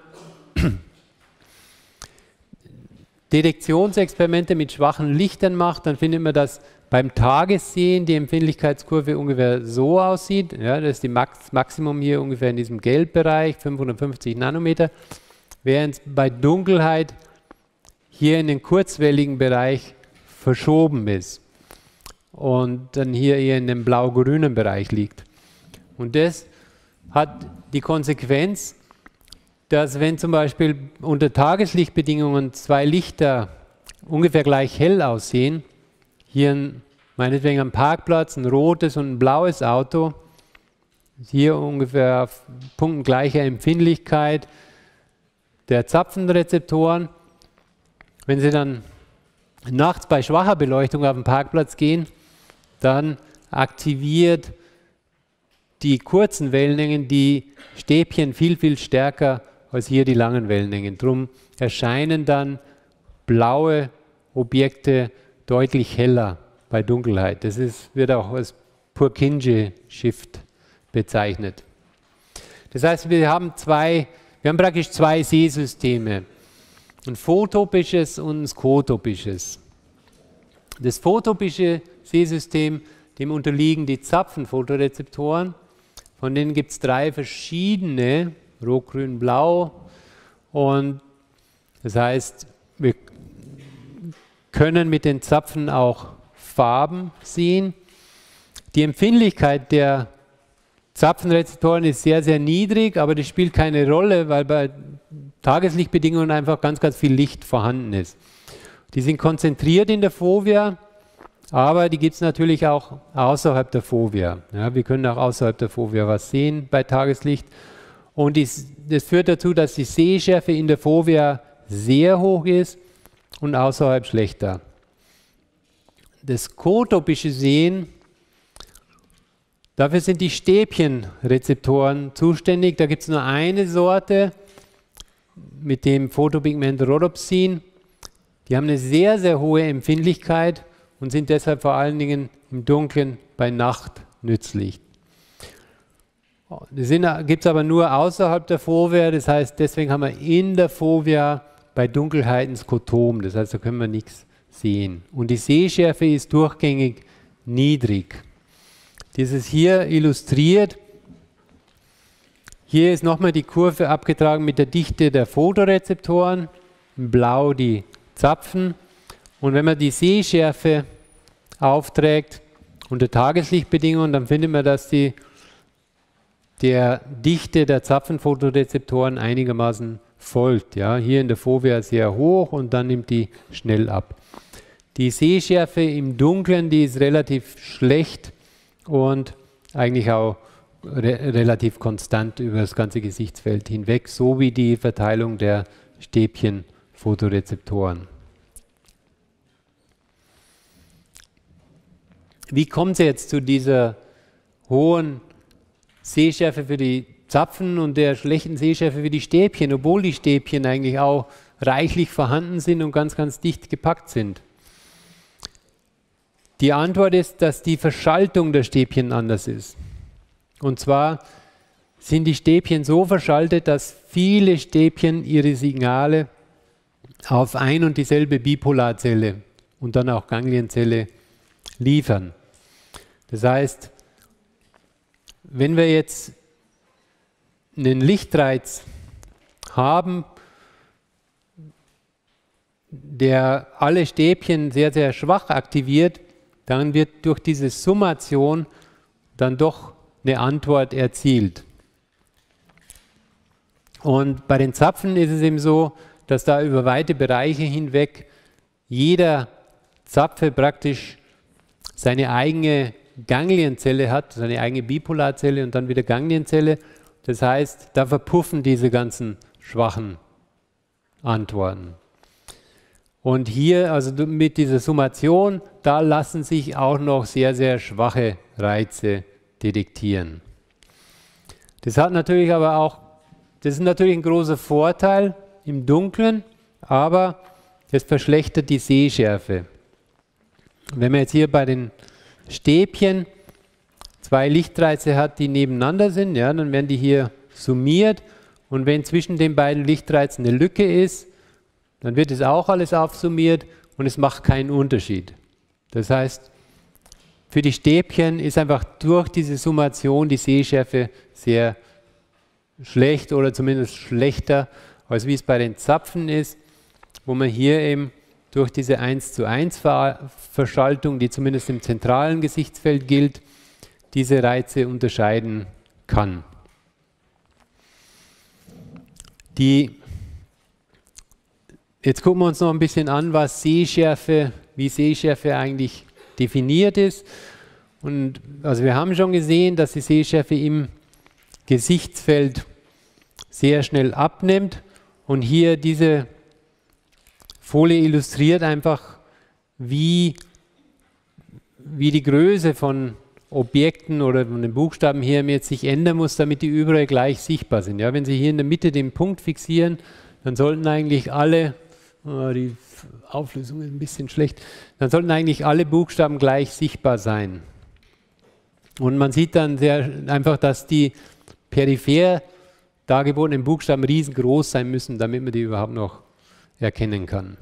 Detektionsexperimente mit schwachen Lichtern macht, dann findet man, dass beim Tagessehen die Empfindlichkeitskurve ungefähr so aussieht. Ja, das ist die Max Maximum hier ungefähr in diesem Gelbbereich, fünfhundertfünfzig Nanometer, während bei Dunkelheit hier in den kurzwelligen Bereich verschoben ist und dann hier eher in dem blau-grünen Bereich liegt. Und das hat die Konsequenz, dass wenn zum Beispiel unter Tageslichtbedingungen zwei Lichter ungefähr gleich hell aussehen, hier ein, meinetwegen am Parkplatz ein rotes und ein blaues Auto, hier ungefähr auf Punkten gleicher Empfindlichkeit der Zapfenrezeptoren. Wenn Sie dann nachts bei schwacher Beleuchtung auf den Parkplatz gehen, dann aktiviert die kurzen Wellenlängen die Stäbchen viel, viel stärker als hier die langen Wellenlängen. Drum erscheinen dann blaue Objekte deutlich heller bei Dunkelheit. Das ist, wird auch als Purkinje-Shift bezeichnet. Das heißt, wir haben zwei, wir haben praktisch zwei Sehsysteme. Ein photopisches und ein skotopisches. Das photopische Sehsystem, dem unterliegen die Zapfenphotorezeptoren. Von denen gibt es drei verschiedene, Rot, Grün, Blau. Und das heißt, wir können mit den Zapfen auch Farben sehen. Die Empfindlichkeit der Zapfenrezeptoren ist sehr, sehr niedrig, aber das spielt keine Rolle, weil bei Tageslichtbedingungen einfach ganz, ganz viel Licht vorhanden ist. Die sind konzentriert in der Fovea, aber die gibt es natürlich auch außerhalb der Fovea. Ja, wir können auch außerhalb der Fovea was sehen bei Tageslicht. Und dies, das führt dazu, dass die Sehschärfe in der Fovea sehr hoch ist und außerhalb schlechter. Das skotopische Sehen, dafür sind die Stäbchenrezeptoren zuständig. Da gibt es nur eine Sorte mit dem Photopigment Rhodopsin. Die haben eine sehr, sehr hohe Empfindlichkeit und sind deshalb vor allen Dingen im Dunkeln bei Nacht nützlich. Das gibt es aber nur außerhalb der Fovea, das heißt, deswegen haben wir in der Fovea bei Dunkelheit ein Skotom, das heißt, da können wir nichts sehen. Und die Sehschärfe ist durchgängig niedrig. Dieses hier illustriert, hier ist nochmal die Kurve abgetragen mit der Dichte der Photorezeptoren, in Blau die Zapfen. Und wenn man die Sehschärfe aufträgt unter Tageslichtbedingungen, dann findet man, dass die der Dichte der Zapfenphotorezeptoren einigermaßen folgt. Ja, hier in der Fovea sehr hoch und dann nimmt die schnell ab. Die Sehschärfe im Dunkeln, die ist relativ schlecht und eigentlich auch re relativ konstant über das ganze Gesichtsfeld hinweg, so wie die Verteilung der Stäbchen-Photorezeptoren. Wie kommt es jetzt zu dieser hohen Sehschärfe für die Zapfen und der schlechten Sehschärfe für die Stäbchen, obwohl die Stäbchen eigentlich auch reichlich vorhanden sind und ganz, ganz dicht gepackt sind? Die Antwort ist, dass die Verschaltung der Stäbchen anders ist. Und zwar sind die Stäbchen so verschaltet, dass viele Stäbchen ihre Signale auf ein und dieselbe Bipolarzelle und dann auch Ganglienzelle liefern. Das heißt, wenn wir jetzt einen Lichtreiz haben, der alle Stäbchen sehr, sehr schwach aktiviert, dann wird durch diese Summation dann doch eine Antwort erzielt. Und bei den Zapfen ist es eben so, dass da über weite Bereiche hinweg jeder Zapfe praktisch seine eigene Ganglienzelle hat, seine eigene Bipolarzelle und dann wieder Ganglienzelle. Das heißt, da verpuffen diese ganzen schwachen Antworten. Und hier, also mit dieser Summation, da lassen sich auch noch sehr, sehr schwache Reize detektieren. Das hat natürlich aber auch, das ist natürlich ein großer Vorteil im Dunkeln, aber das verschlechtert die Sehschärfe. Wenn man jetzt hier bei den Stäbchen zwei Lichtreize hat, die nebeneinander sind, ja, dann werden die hier summiert und wenn zwischen den beiden Lichtreizen eine Lücke ist, dann wird es auch alles aufsummiert und es macht keinen Unterschied. Das heißt, für die Stäbchen ist einfach durch diese Summation die Sehschärfe sehr schlecht oder zumindest schlechter, als wie es bei den Zapfen ist, wo man hier eben durch diese eins zu eins Verschaltung, die zumindest im zentralen Gesichtsfeld gilt, diese Reize unterscheiden kann. Die, jetzt gucken wir uns noch ein bisschen an, was Sehschärfe, wie Sehschärfe eigentlich definiert ist. Und also wir haben schon gesehen, dass die Sehschärfe im Gesichtsfeld sehr schnell abnimmt. Und hier diese Folie illustriert einfach, wie, wie die Größe von Objekten oder von den Buchstaben hier jetzt sich ändern muss, damit die überall gleich sichtbar sind. Ja, wenn Sie hier in der Mitte den Punkt fixieren, dann sollten eigentlich alle, oh, die Auflösung ist ein bisschen schlecht, dann sollten eigentlich alle Buchstaben gleich sichtbar sein. Und man sieht dann sehr einfach, dass die peripher dargebotenen Buchstaben riesengroß sein müssen, damit man die überhaupt noch erkennen kann.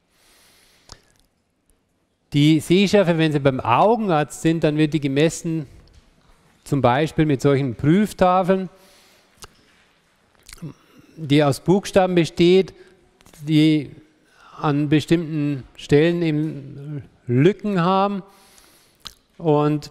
Die Sehschärfe, wenn Sie beim Augenarzt sind, dann wird die gemessen, zum Beispiel mit solchen Prüftafeln, die aus Buchstaben besteht, die an bestimmten Stellen eben Lücken haben und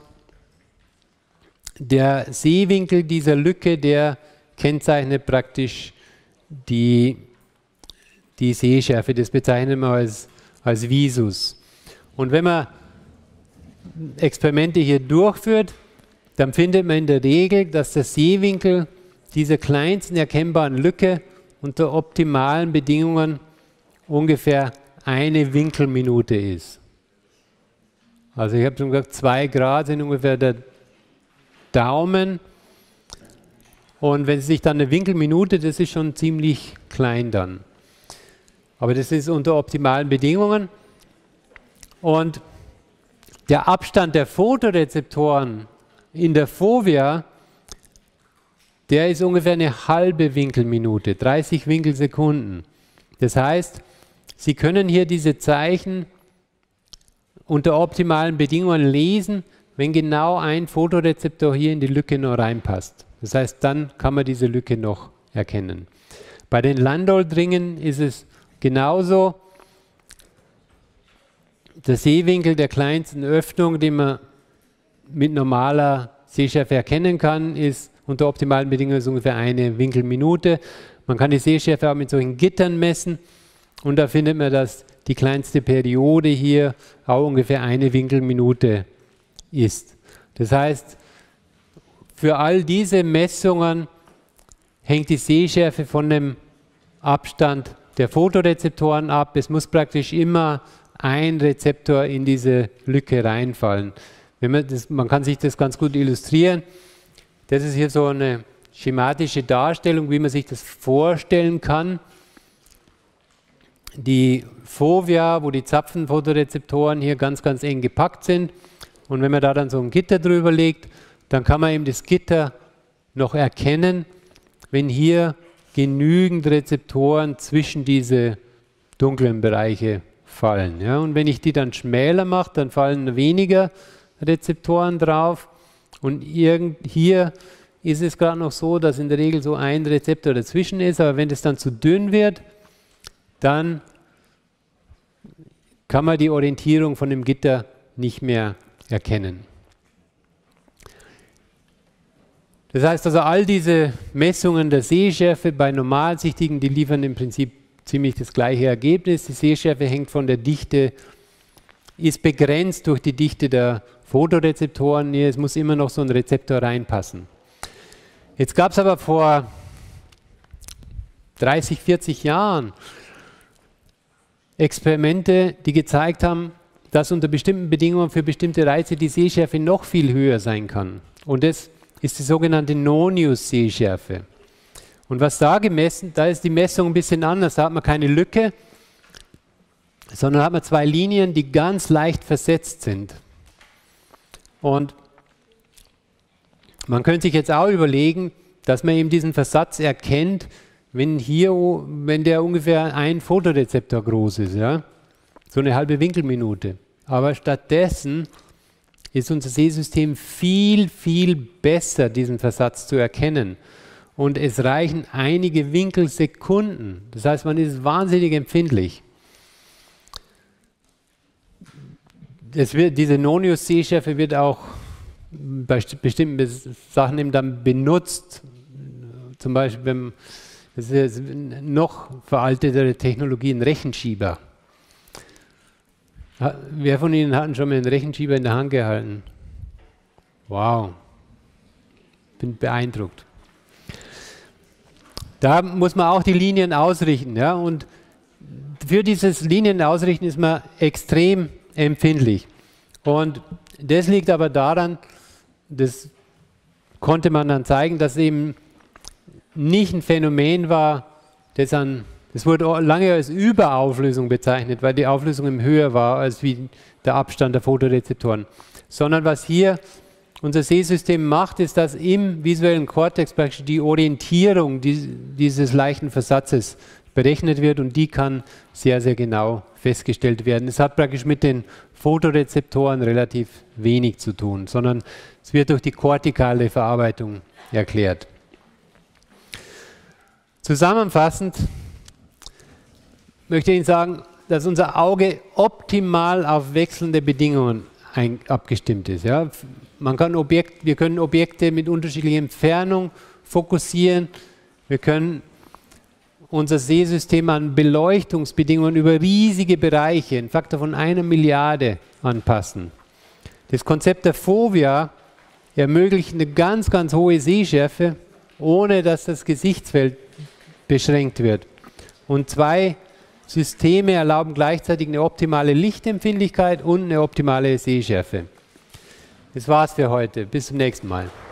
der Sehwinkel dieser Lücke, der kennzeichnet praktisch die, die Sehschärfe, das bezeichnen wir als, als Visus. Und wenn man Experimente hier durchführt, dann findet man in der Regel, dass der Sehwinkel dieser kleinsten erkennbaren Lücke unter optimalen Bedingungen ungefähr eine Winkelminute ist. Also ich habe schon gesagt, zwei Grad sind ungefähr der Daumen. Und wenn Sie sich dann eine Winkelminute, das ist schon ziemlich klein dann. Aber das ist unter optimalen Bedingungen. Und der Abstand der Photorezeptoren in der Fovea, der ist ungefähr eine halbe Winkelminute, dreißig Winkelsekunden. Das heißt, Sie können hier diese Zeichen unter optimalen Bedingungen lesen, wenn genau ein Photorezeptor hier in die Lücke noch reinpasst. Das heißt, dann kann man diese Lücke noch erkennen. Bei den Landolt-Ringen ist es genauso. Der Sehwinkel der kleinsten Öffnung, den man mit normaler Sehschärfe erkennen kann, ist unter optimalen Bedingungen ungefähr eine Winkelminute. Man kann die Sehschärfe auch mit solchen Gittern messen und da findet man, dass die kleinste Periode hier auch ungefähr eine Winkelminute ist. Das heißt, für all diese Messungen hängt die Sehschärfe von dem Abstand der Photorezeptoren ab. Es muss praktisch immer ein Rezeptor in diese Lücke reinfallen. Wenn man, das, man kann sich das ganz gut illustrieren. Das ist hier so eine schematische Darstellung, wie man sich das vorstellen kann. Die Fovea, wo die Zapfenphotorezeptoren hier ganz, ganz eng gepackt sind. Und wenn man da dann so ein Gitter drüber legt, dann kann man eben das Gitter noch erkennen, wenn hier genügend Rezeptoren zwischen diese dunklen Bereiche fallen. Ja, und wenn ich die dann schmäler mache, dann fallen weniger Rezeptoren drauf. Und irgend, hier ist es gerade noch so, dass in der Regel so ein Rezeptor dazwischen ist, aber wenn das dann zu dünn wird, dann kann man die Orientierung von dem Gitter nicht mehr erkennen. Das heißt also, all diese Messungen der Sehschärfe bei Normalsichtigen, die liefern im Prinzip ziemlich das gleiche Ergebnis. Die Sehschärfe hängt von der Dichte, ist begrenzt durch die Dichte der Photorezeptoren. Es muss immer noch so ein Rezeptor reinpassen. Jetzt gab es aber vor dreißig, vierzig Jahren Experimente, die gezeigt haben, dass unter bestimmten Bedingungen für bestimmte Reize die Sehschärfe noch viel höher sein kann. Und das ist die sogenannte Nonius-Sehschärfe. Und was da gemessen, da ist die Messung ein bisschen anders. Da hat man keine Lücke, sondern hat man zwei Linien, die ganz leicht versetzt sind. Und man könnte sich jetzt auch überlegen, dass man eben diesen Versatz erkennt, wenn hier, wenn der ungefähr ein Photorezeptor groß ist, ja? So eine halbe Winkelminute. Aber stattdessen ist unser Sehsystem viel, viel besser, diesen Versatz zu erkennen. Und es reichen einige Winkelsekunden. Das heißt, man ist wahnsinnig empfindlich. Es wird, diese Nonius-Sehschärfe wird auch bei bestimmten Sachen eben dann benutzt. Zum Beispiel, wenn, das ist noch veraltetere Technologie, ein Rechenschieber. Wer von Ihnen hat schon mal einen Rechenschieber in der Hand gehalten? Wow, bin beeindruckt. Da muss man auch die Linien ausrichten. Ja? Und für dieses Linienausrichten ist man extrem empfindlich. Und das liegt aber daran, das konnte man dann zeigen, dass eben nicht ein Phänomen war, das an, das wurde lange als Überauflösung bezeichnet, weil die Auflösung höher war als wie der Abstand der Photorezeptoren. Sondern was hier unser Sehsystem macht, ist, dass im visuellen Kortex praktisch die Orientierung dieses leichten Versatzes berechnet wird und die kann sehr, sehr genau festgestellt werden. Es hat praktisch mit den Photorezeptoren relativ wenig zu tun, sondern es wird durch die kortikale Verarbeitung erklärt. Zusammenfassend möchte ich Ihnen sagen, dass unser Auge optimal auf wechselnde Bedingungen ein, abgestimmt ist. Ja? Man kann Objekt, wir können Objekte mit unterschiedlicher Entfernung fokussieren, wir können unser Sehsystem an Beleuchtungsbedingungen über riesige Bereiche, einen Faktor von einer Milliarde, anpassen. Das Konzept der Fovea ermöglicht eine ganz, ganz hohe Sehschärfe, ohne dass das Gesichtsfeld beschränkt wird. Und zwei Systeme erlauben gleichzeitig eine optimale Lichtempfindlichkeit und eine optimale Sehschärfe. Das war's für heute. Bis zum nächsten Mal.